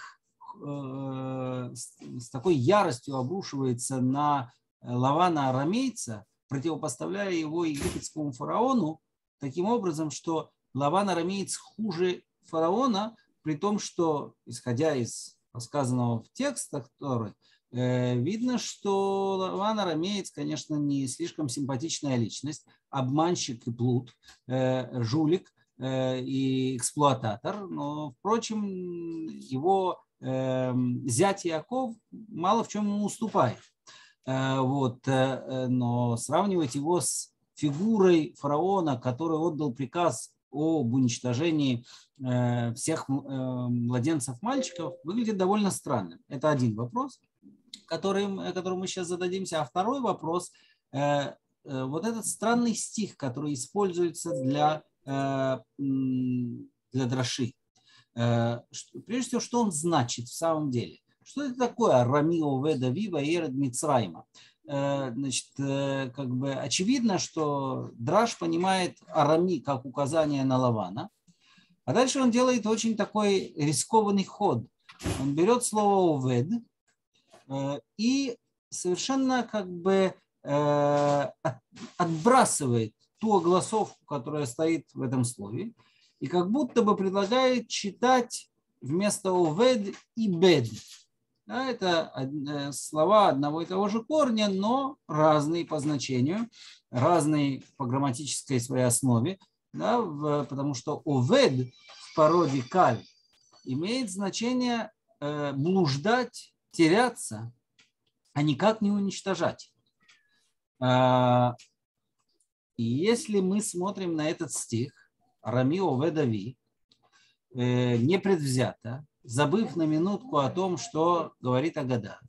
с такой яростью обрушивается на Лавана арамейца, противопоставляя его египетскому фараону, таким образом, что Лаван арамеец хуже фараона, при том, что, исходя из рассказанного в текстах Торы, видно, что Лаван арамеец, конечно, не слишком симпатичная личность, обманщик и плут, жулик и эксплуататор, но, впрочем, его э, зять Яков мало в чем ему уступает. Э, вот, э, но сравнивать его с фигурой фараона, который отдал приказ об уничтожении э, всех э, младенцев-мальчиков, выглядит довольно странным. Это один вопрос, который, который мы сейчас зададимся. А второй вопрос, э, э, вот этот странный стих, который используется для для драши. Прежде всего, что он значит в самом деле? Что это такое Рами овед ави ваеред мицрайма? Значит, как бы очевидно, что драш понимает арами как указание на Лавана, а дальше он делает очень такой рискованный ход. Он берет слово овед и совершенно как бы отбрасывает ту огласовку, которая стоит в этом слове, и как будто бы предлагает читать вместо овед и бед. Да, это слова одного и того же корня, но разные по значению, разные по грамматической своей основе, да, в, потому что овед в породе каль имеет значение э, блуждать, теряться, а никак не уничтожать. И если мы смотрим на этот стих, Рами овед ави, непредвзято, забыв на минутку о том, что говорит Агада,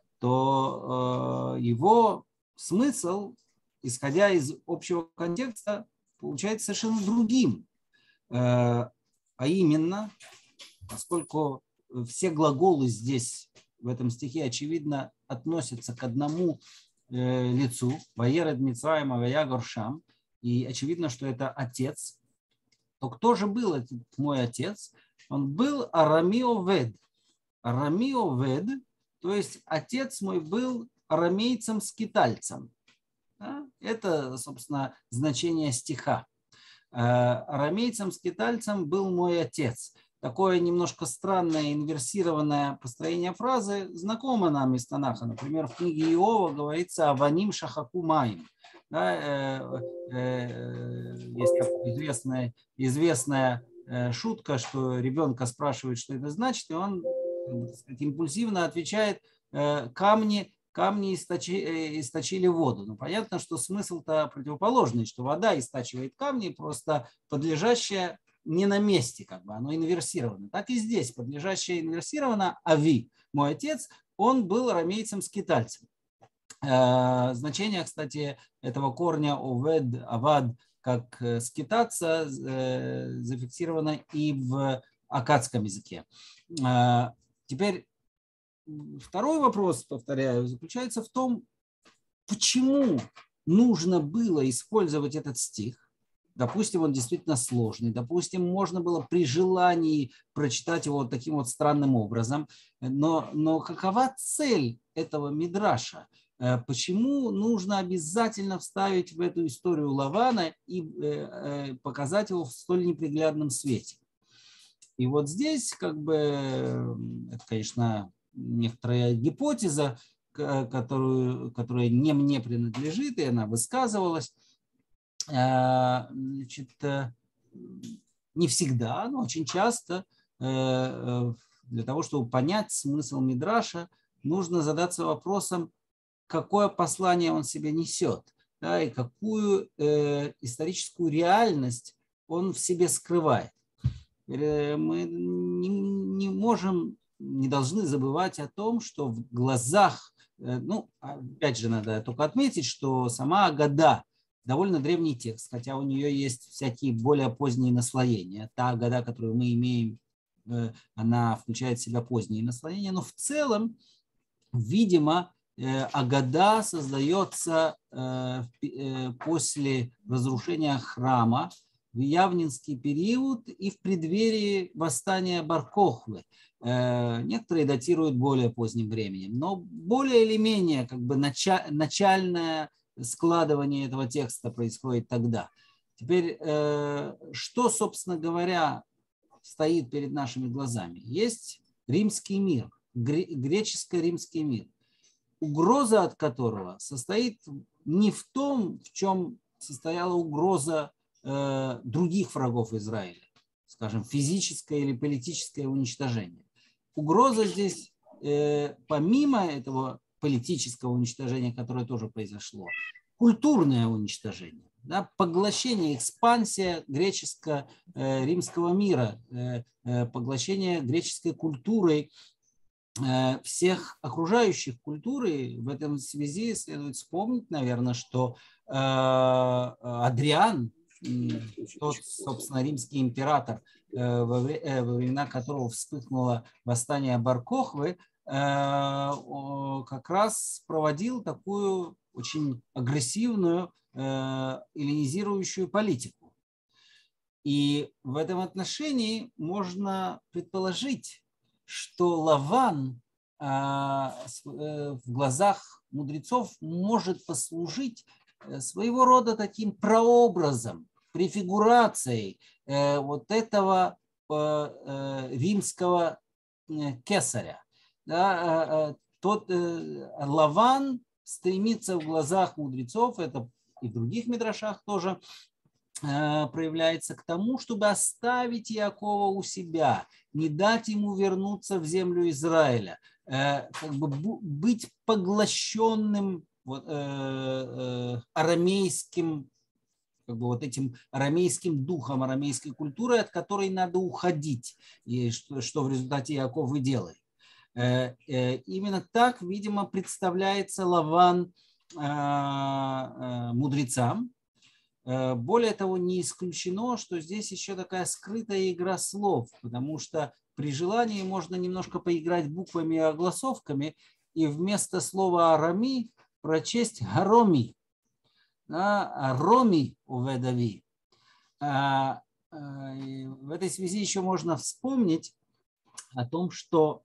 то его смысл, исходя из общего контекста, получается совершенно другим. А именно, поскольку все глаголы здесь, в этом стихе, очевидно, относятся к одному лицу, Ваеред Мицраима Ваягор Шам, и очевидно, что это отец, то кто же был этот мой отец? Он был Арами овед. Арами овед, то есть отец мой был арамейцем-скитальцем. Да? Это, собственно, значение стиха. Арамейцем-скитальцем был мой отец. Такое немножко странное инверсированное построение фразы знакомо нам из Танаха. Например, в книге Иова говорится «Аваним шахаку маим». Да, есть такая известная, известная шутка, что ребенка спрашивают, что это значит, и он, так сказать, импульсивно отвечает: камни, камни источи, источили воду. Ну, понятно, что смысл-то противоположный, что вода истачивает камни, просто подлежащее не на месте, как бы, оно инверсировано. Так и здесь подлежащее инверсировано. Ави, мой отец, он был арамейцем-скитальцем. Значение, кстати, этого корня овед, авад, как скитаться, зафиксировано и в аккадском языке. Теперь второй вопрос, повторяю, заключается в том, почему нужно было использовать этот стих. Допустим, он действительно сложный. Допустим, можно было при желании прочитать его вот таким вот странным образом. Но, но какова цель этого мидраша? Почему нужно обязательно вставить в эту историю Лавана и показать его в столь неприглядном свете? И вот здесь, как бы, это, конечно, некоторая гипотеза, которую, которая не мне принадлежит, и она высказывалась. Значит, не всегда, но очень часто для того, чтобы понять смысл мидраша, нужно задаться вопросом, какое послание он себе несет, да, и какую э, историческую реальность он в себе скрывает. Мы не, не можем, не должны забывать о том, что в глазах, э, ну, опять же, надо только отметить, что сама Агада довольно древний текст, хотя у нее есть всякие более поздние наслоения. Та Агада, которую мы имеем, э, она включает в себя поздние наслоения, но в целом, видимо, Агада создается после разрушения храма в явнинский период и в преддверии восстания Бар-Кохвы. Некоторые датируют более поздним временем, но более или менее как бы начальное складывание этого текста происходит тогда. Теперь, что, собственно говоря, стоит перед нашими глазами? Есть римский мир, греческо-римский мир, угроза от которого состоит не в том, в чем состояла угроза э, других врагов Израиля, скажем, физическое или политическое уничтожение. Угроза здесь, э, помимо этого политического уничтожения, которое тоже произошло, культурное уничтожение, да, поглощение, экспансия греческо-римского мира, э, э, поглощение греческой культурой всех окружающих культуры. В этом связи следует вспомнить, наверное, что э, Адриан, тот, собственно, римский император, э, во, э, во времена которого вспыхнуло восстание Бар-Кохвы, э, как раз проводил такую очень агрессивную э, эллинизирующую политику. И в этом отношении можно предположить, что Лаван э, в глазах мудрецов может послужить своего рода таким прообразом, префигурацией э, вот этого э, э, римского кесаря. Да, э, тот э, Лаван стремится в глазах мудрецов, это и в других мидрашах тоже проявляется, к тому, чтобы оставить Иакова у себя, не дать ему вернуться в землю Израиля, как бы быть поглощенным вот, э, э, арамейским, как бы вот этим арамейским духом, арамейской культурой, от которой надо уходить, и что, что в результате Иаков и делает. Э, э, именно так, видимо, представляется Лаван э, э, мудрецам. Более того, не исключено, что здесь еще такая скрытая игра слов, потому что при желании можно немножко поиграть буквами и огласовками и вместо слова «арами» прочесть «гароми», да, «роми уведави». В этой связи еще можно вспомнить о том, что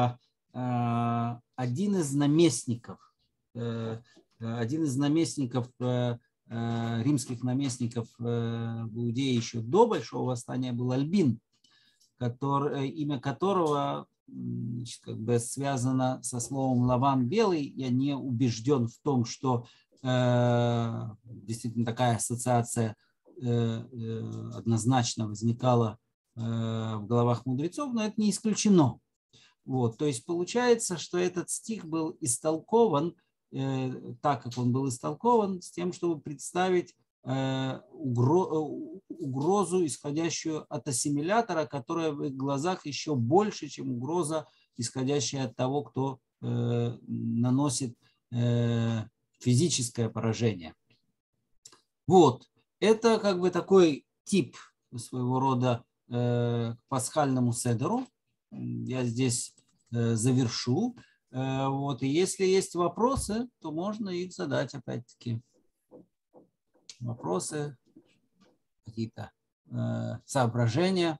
один из наместников, один из наместников римских наместников в Иудее еще до Большого восстания был Альбин, который, имя которого, значит, как бы связано со словом Лаван белый. Я не убежден в том, что э, действительно такая ассоциация однозначно возникала в головах мудрецов, но это не исключено. Вот, то есть получается, что этот стих был истолкован э, так, как он был истолкован, с тем, чтобы представить э, угро, угрозу, исходящую от ассимилятора, которая в их глазах еще больше, чем угроза, исходящая от того, кто э, наносит э, физическое поражение. Вот, это как бы такой тип своего рода э, к пасхальному седеру. Я здесь э, завершу. Э, вот. И если есть вопросы, то можно их задать опять-таки. Вопросы, какие-то э, соображения.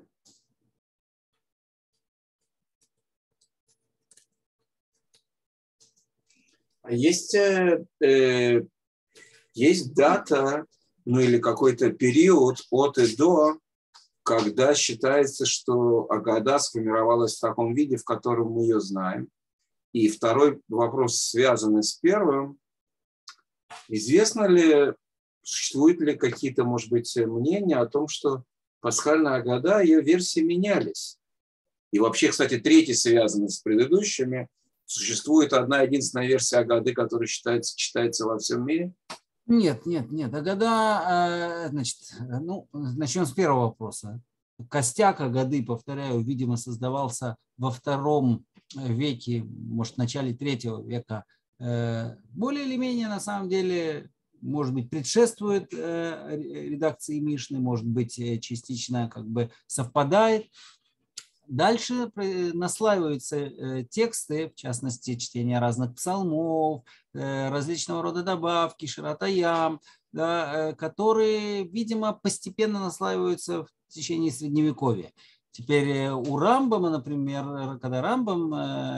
Есть, э, э, есть дата, ну или какой-то период от и до, когда считается, что Агада сформировалась в таком виде, в котором мы ее знаем. И второй вопрос, связанный с первым. Известно ли, существуют ли какие-то, может быть, мнения о том, что пасхальная Агада, ее версии менялись? И вообще, кстати, третий, связанный с предыдущими, существует одна единственная версия Агады, которая считается, читается во всем мире? Нет, нет, нет. Агада, значит, ну, начнем с первого вопроса. Костяк Агады, повторяю, видимо, создавался во втором веке, может, в начале третьего века. Более или менее, на самом деле, может быть, предшествует редакции Мишны, может быть, частично как бы совпадает. Дальше наслаиваются тексты, в частности, чтение разных псалмов, различного рода добавки, ширатаям, да, которые, видимо, постепенно наслаиваются в течение Средневековья. Теперь у Рамбама, например, когда Рамбам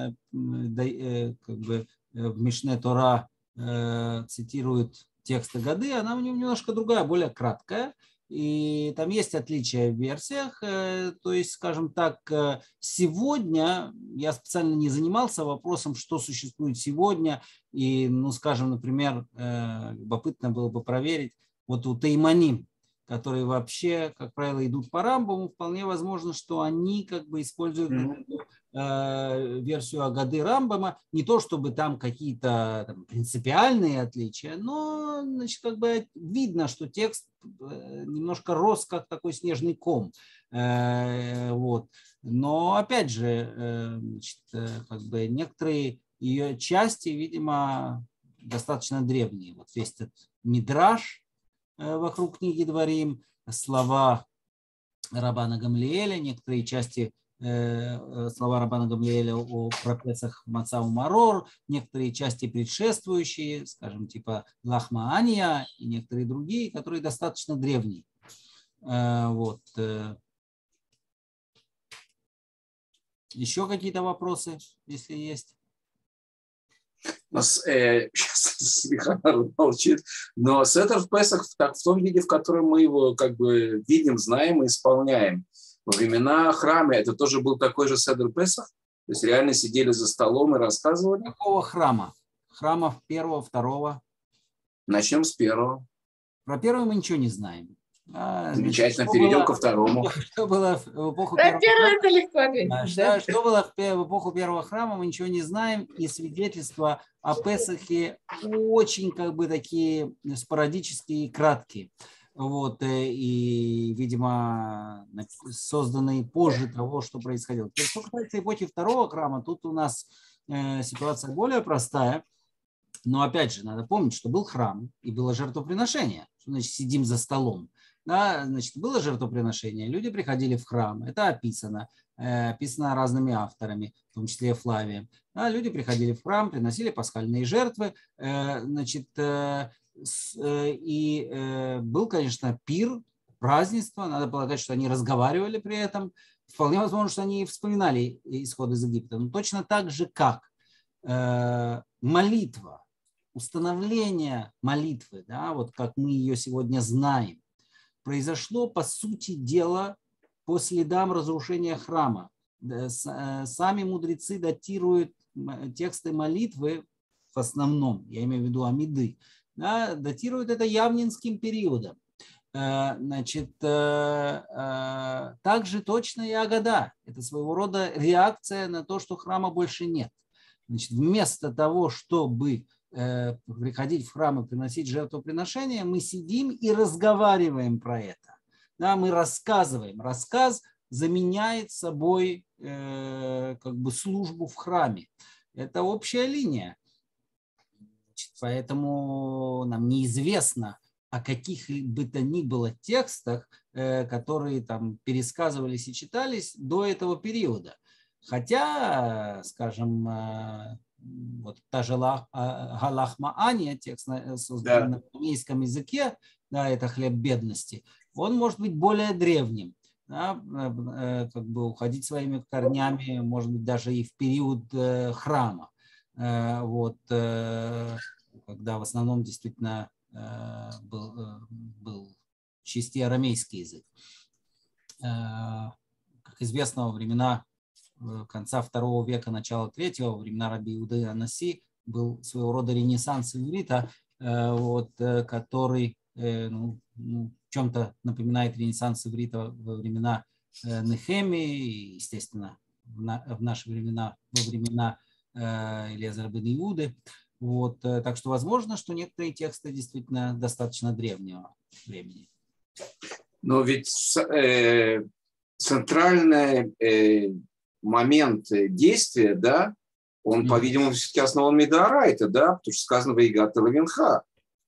как бы, в Мишне Тора цитирует текст Агады, она у него немножко другая, более краткая. И там есть отличия в версиях. То есть, скажем так, сегодня я специально не занимался вопросом, что существует сегодня. И, ну, скажем, например, любопытно было бы проверить, вот у Тайманим, которые вообще, как правило, идут по Рамбаму, вполне возможно, что они как бы используют mm-hmm. э, версию Агады Рамбама. Не то, чтобы там какие-то там принципиальные отличия, но, значит, как бы видно, что текст немножко рос, как такой снежный ком. Э, вот. Но, опять же, э, значит, как бы некоторые ее части, видимо, достаточно древние. Вот весь этот мидраш вокруг книги Дворим, слова Рабана Гамлиэля, некоторые части э, слова Рабана Гамлиэля о пропецах Маца Умарор, некоторые части предшествующие, скажем, типа Лахма Ания и некоторые другие, которые достаточно древние. Э, вот. Еще какие-то вопросы, если есть? Нас, э, сейчас молчит, но Седер в Песах в, так, в том виде, в котором мы его как бы видим, знаем и исполняем. Во времена храма это тоже был такой же Седер Песах? То есть реально сидели за столом и рассказывали? Какого храма? Храмов первого, второго? Начнем с первого. Про первого мы ничего не знаем. А, замечательно, значит, перейдем было, ко второму. Что было в эпоху Про первого это легко ответить, да, да? что, что было в, в эпоху первого храма, мы ничего не знаем, и свидетельства о Песахе очень как бы такие спорадические и краткие. Вот, и, видимо, созданные позже того, что происходило. Что касается эпохи второго храма, тут у нас э, ситуация более простая. Но опять же, надо помнить, что был храм и было жертвоприношение. Значит, сидим за столом. Да, значит, было жертвоприношение, люди приходили в храм, это описано, э, описано разными авторами, в том числе Флавием. Да, люди приходили в храм, приносили пасхальные жертвы, э, значит, э, с, э, и э, был, конечно, пир, празднество, надо полагать, что они разговаривали при этом, вполне возможно, что они вспоминали исход из Египта, но точно так же, как э, молитва, установление молитвы, да, вот как мы ее сегодня знаем, произошло, по сути дела, по следам разрушения храма. Сами мудрецы датируют тексты молитвы в основном, я имею в виду Амиды, да, датируют это явнинским периодом. Значит, также точно и Агада. Это своего рода реакция на то, что храма больше нет. Значит, вместо того, чтобы приходить в храм и приносить жертвоприношения, мы сидим и разговариваем про это. Да, мы рассказываем. Рассказ заменяет собой как бы службу в храме. Это общая линия. Значит, поэтому нам неизвестно о каких бы то ни было текстах, которые там пересказывались и читались до этого периода. Хотя, скажем, вот та же Галах Маания, текст, созданный на арамейском языке, да, это хлеб бедности, он может быть более древним, да, как бы уходить своими корнями, может быть, даже и в период храма, вот, когда в основном действительно Был, был чисто арамейский язык. Как известно, во времена конца второго века, начала третьего, во времена раби Иуды Анаси, был своего рода ренессанс иврита, вот, который ну, ну, в чем-то напоминает ренессанс иврита во времена Нехемии, естественно, в, на, в наши времена, во времена Элиэзера бен Иуды. Вот, так что возможно, что некоторые тексты действительно достаточно древнего времени. Но ведь э, центральный э, момент действия, да, он, mm-hmm. по-видимому, все-таки основан Мидоарайта, да, потому что сказано «Ваигат лавинха».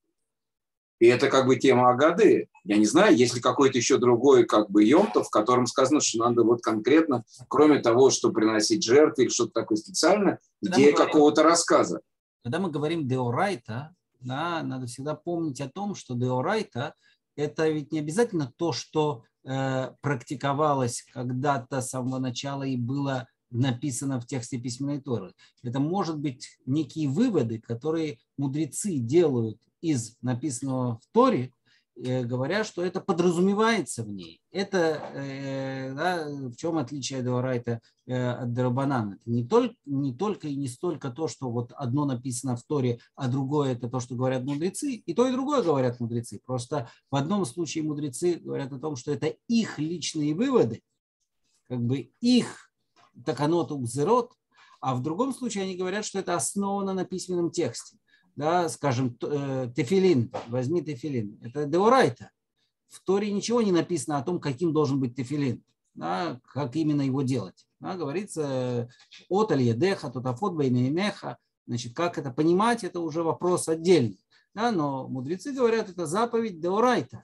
И это как бы тема Агады. Я не знаю, есть ли какой-то еще другой как бы йом-тов, в котором сказано, что надо вот конкретно, кроме того, что приносить жертвы или что-то такое специальное, идея какого-то рассказа. Когда мы говорим деорайта, да, надо всегда помнить о том, что деорайта – это ведь не обязательно то, что э, практиковалось когда-то с самого начала и было написано в тексте письменной Торы. Это может быть некие выводы, которые мудрецы делают из написанного в Торе, э, говоря, что это подразумевается в ней. Это э, да, в чем отличие деорайта э, от дерабанан. Это не только, не только и не столько то, что вот одно написано в Торе, а другое это то, что говорят мудрецы. И то, и другое говорят мудрецы. Просто в одном случае мудрецы говорят о том, что это их личные выводы, как бы их таканот укзерот, а в другом случае они говорят, что это основано на письменном тексте. Да, скажем, тефилин, возьми тефилин, это деорайта. В Торе ничего не написано о том, каким должен быть тефилин, да, как именно его делать. Да, говорится от аль-ядеха, тотафот бейнейнеха, значит, как это понимать, это уже вопрос отдельный. Да, но мудрецы говорят, это заповедь деорайта,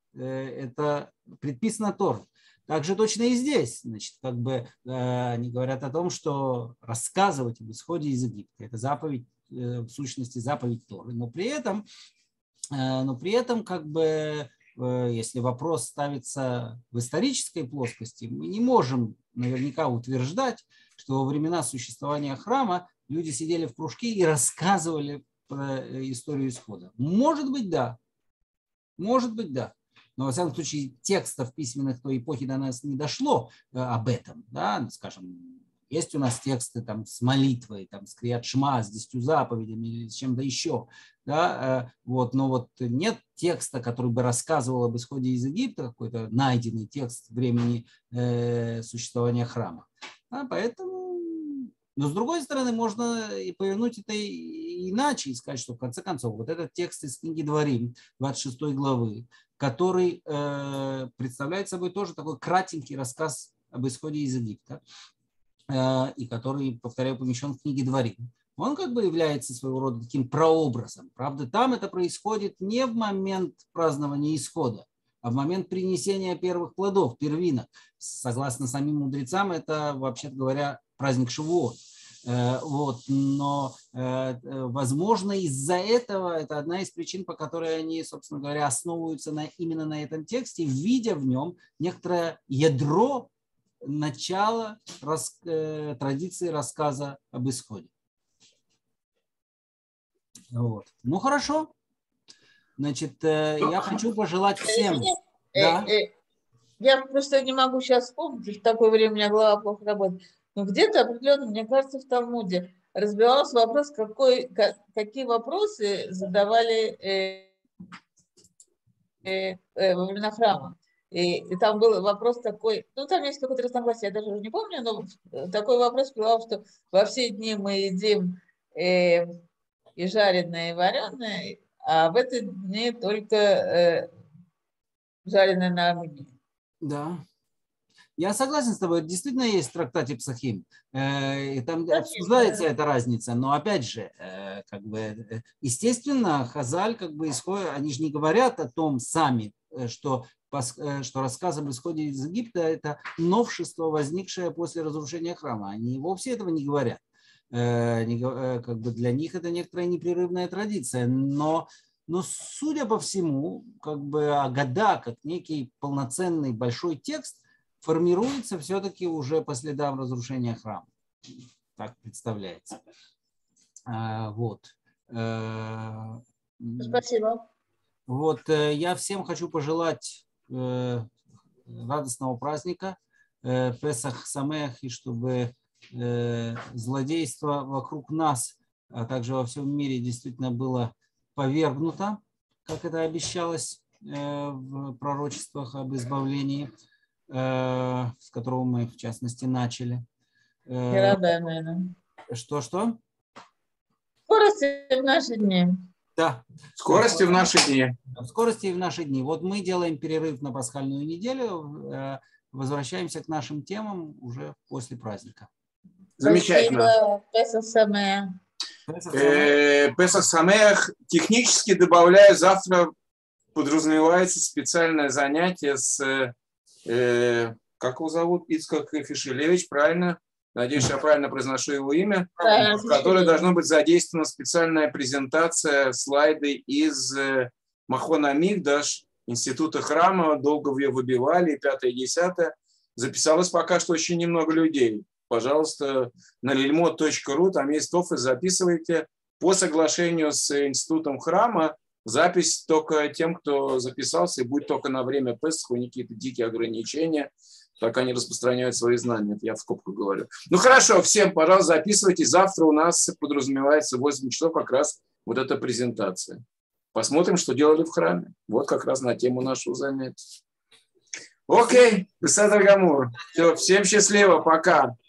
это предписано Торой. Также точно и здесь, значит, как бы они говорят о том, что рассказывать об исходе из Египта, это заповедь, в сущности заповедь Торы, но при этом, но при этом как бы, если вопрос ставится в исторической плоскости, мы не можем наверняка утверждать, что во времена существования храма люди сидели в кружке и рассказывали про историю исхода. Может быть, да, может быть, да. Но, во всяком случае, текстов письменных той эпохи до нас не дошло об этом, да, скажем. Есть у нас тексты там, с молитвой, там, с крият шма, с десятью заповедями или с чем-то еще. Да? Вот, но вот нет текста, который бы рассказывал об исходе из Египта, какой-то найденный текст времени э, существования храма. Да? Поэтому, но с другой стороны, можно и повернуть это иначе и сказать, что в конце концов вот этот текст из книги Дворим, двадцать шестой главы, который э, представляет собой тоже такой кратенький рассказ об исходе из Египта, и который, повторяю, помещен в книге Дворим, он как бы является своего рода таким прообразом. Правда, там это происходит не в момент празднования исхода, а в момент принесения первых плодов, первинок. Согласно самим мудрецам, это, вообще-то говоря, праздник Шавуот. Вот. Но, возможно, из-за этого это одна из причин, по которой они, собственно говоря, основываются на, именно на этом тексте, видя в нем некоторое ядро начало рас, э, традиции рассказа об исходе. Вот. Ну хорошо. Значит, э, я хочу пожелать всем. Э, да? э, я просто не могу сейчас вспомнить, в такое время у меня голова плохо работает. Но где-то определенно, мне кажется, в Талмуде разбивался вопрос, какой, как, какие вопросы задавали э, э, э, во времена храма. И, и там был вопрос такой, ну там есть какое-то разногласие, я даже уже не помню, но такой вопрос был, что во все дни мы едим э, и жареное, и вареное, а в эти дни только э, жареное на огне. Да. Я согласен с тобой, действительно есть в трактате Псахим, и там обсуждается эта разница, но опять же, как бы, естественно, Хазаль, как бы, исходит, они же не говорят о том сами, что, что рассказ об исходе из Египта – это новшество, возникшее после разрушения храма. Они вовсе этого не говорят. Как бы для них это некоторая непрерывная традиция, но Но, судя по всему, как бы Агада, как некий полноценный большой текст, формируется все-таки уже по следам разрушения храма. Так представляется. Вот. Спасибо. Вот. Я всем хочу пожелать радостного праздника, Песах Самех, и чтобы злодейство вокруг нас, а также во всем мире действительно было повергнуто, как это обещалось в пророчествах об избавлении, с которого мы, в частности, начали. Что-что? Скорости в наши дни. Да. Скорости в наши дни. Скорости в наши дни. Вот мы делаем перерыв на пасхальную неделю, возвращаемся к нашим темам уже после праздника. Замечательно. Песах Самех. Песах Самех. Технически добавляю, завтра подразумевается специальное занятие с, э, как его зовут, Ицхак Фишелевич, правильно? Надеюсь, я правильно произношу его имя, да, в которой должна быть задействована специальная презентация, слайды из Махона Мигдаш, Института храма. Долго ее выбивали, пятое, десятое. Записалось пока что очень немного людей. Пожалуйста, на лильмод точка ру, там есть тофы, записывайте. По соглашению с Институтом храма запись только тем, кто записался, и будет только на время Песаха, у них какие-то дикие ограничения. Так они распространяют свои знания. Это я в скобках говорю. Ну хорошо, всем, пожалуйста, записывайтесь. Завтра у нас подразумевается в восемь часов как раз вот эта презентация. Посмотрим, что делали в храме. Вот как раз на тему нашего занятия. Окей, Бесседер Гамур. Все, всем счастливо, пока.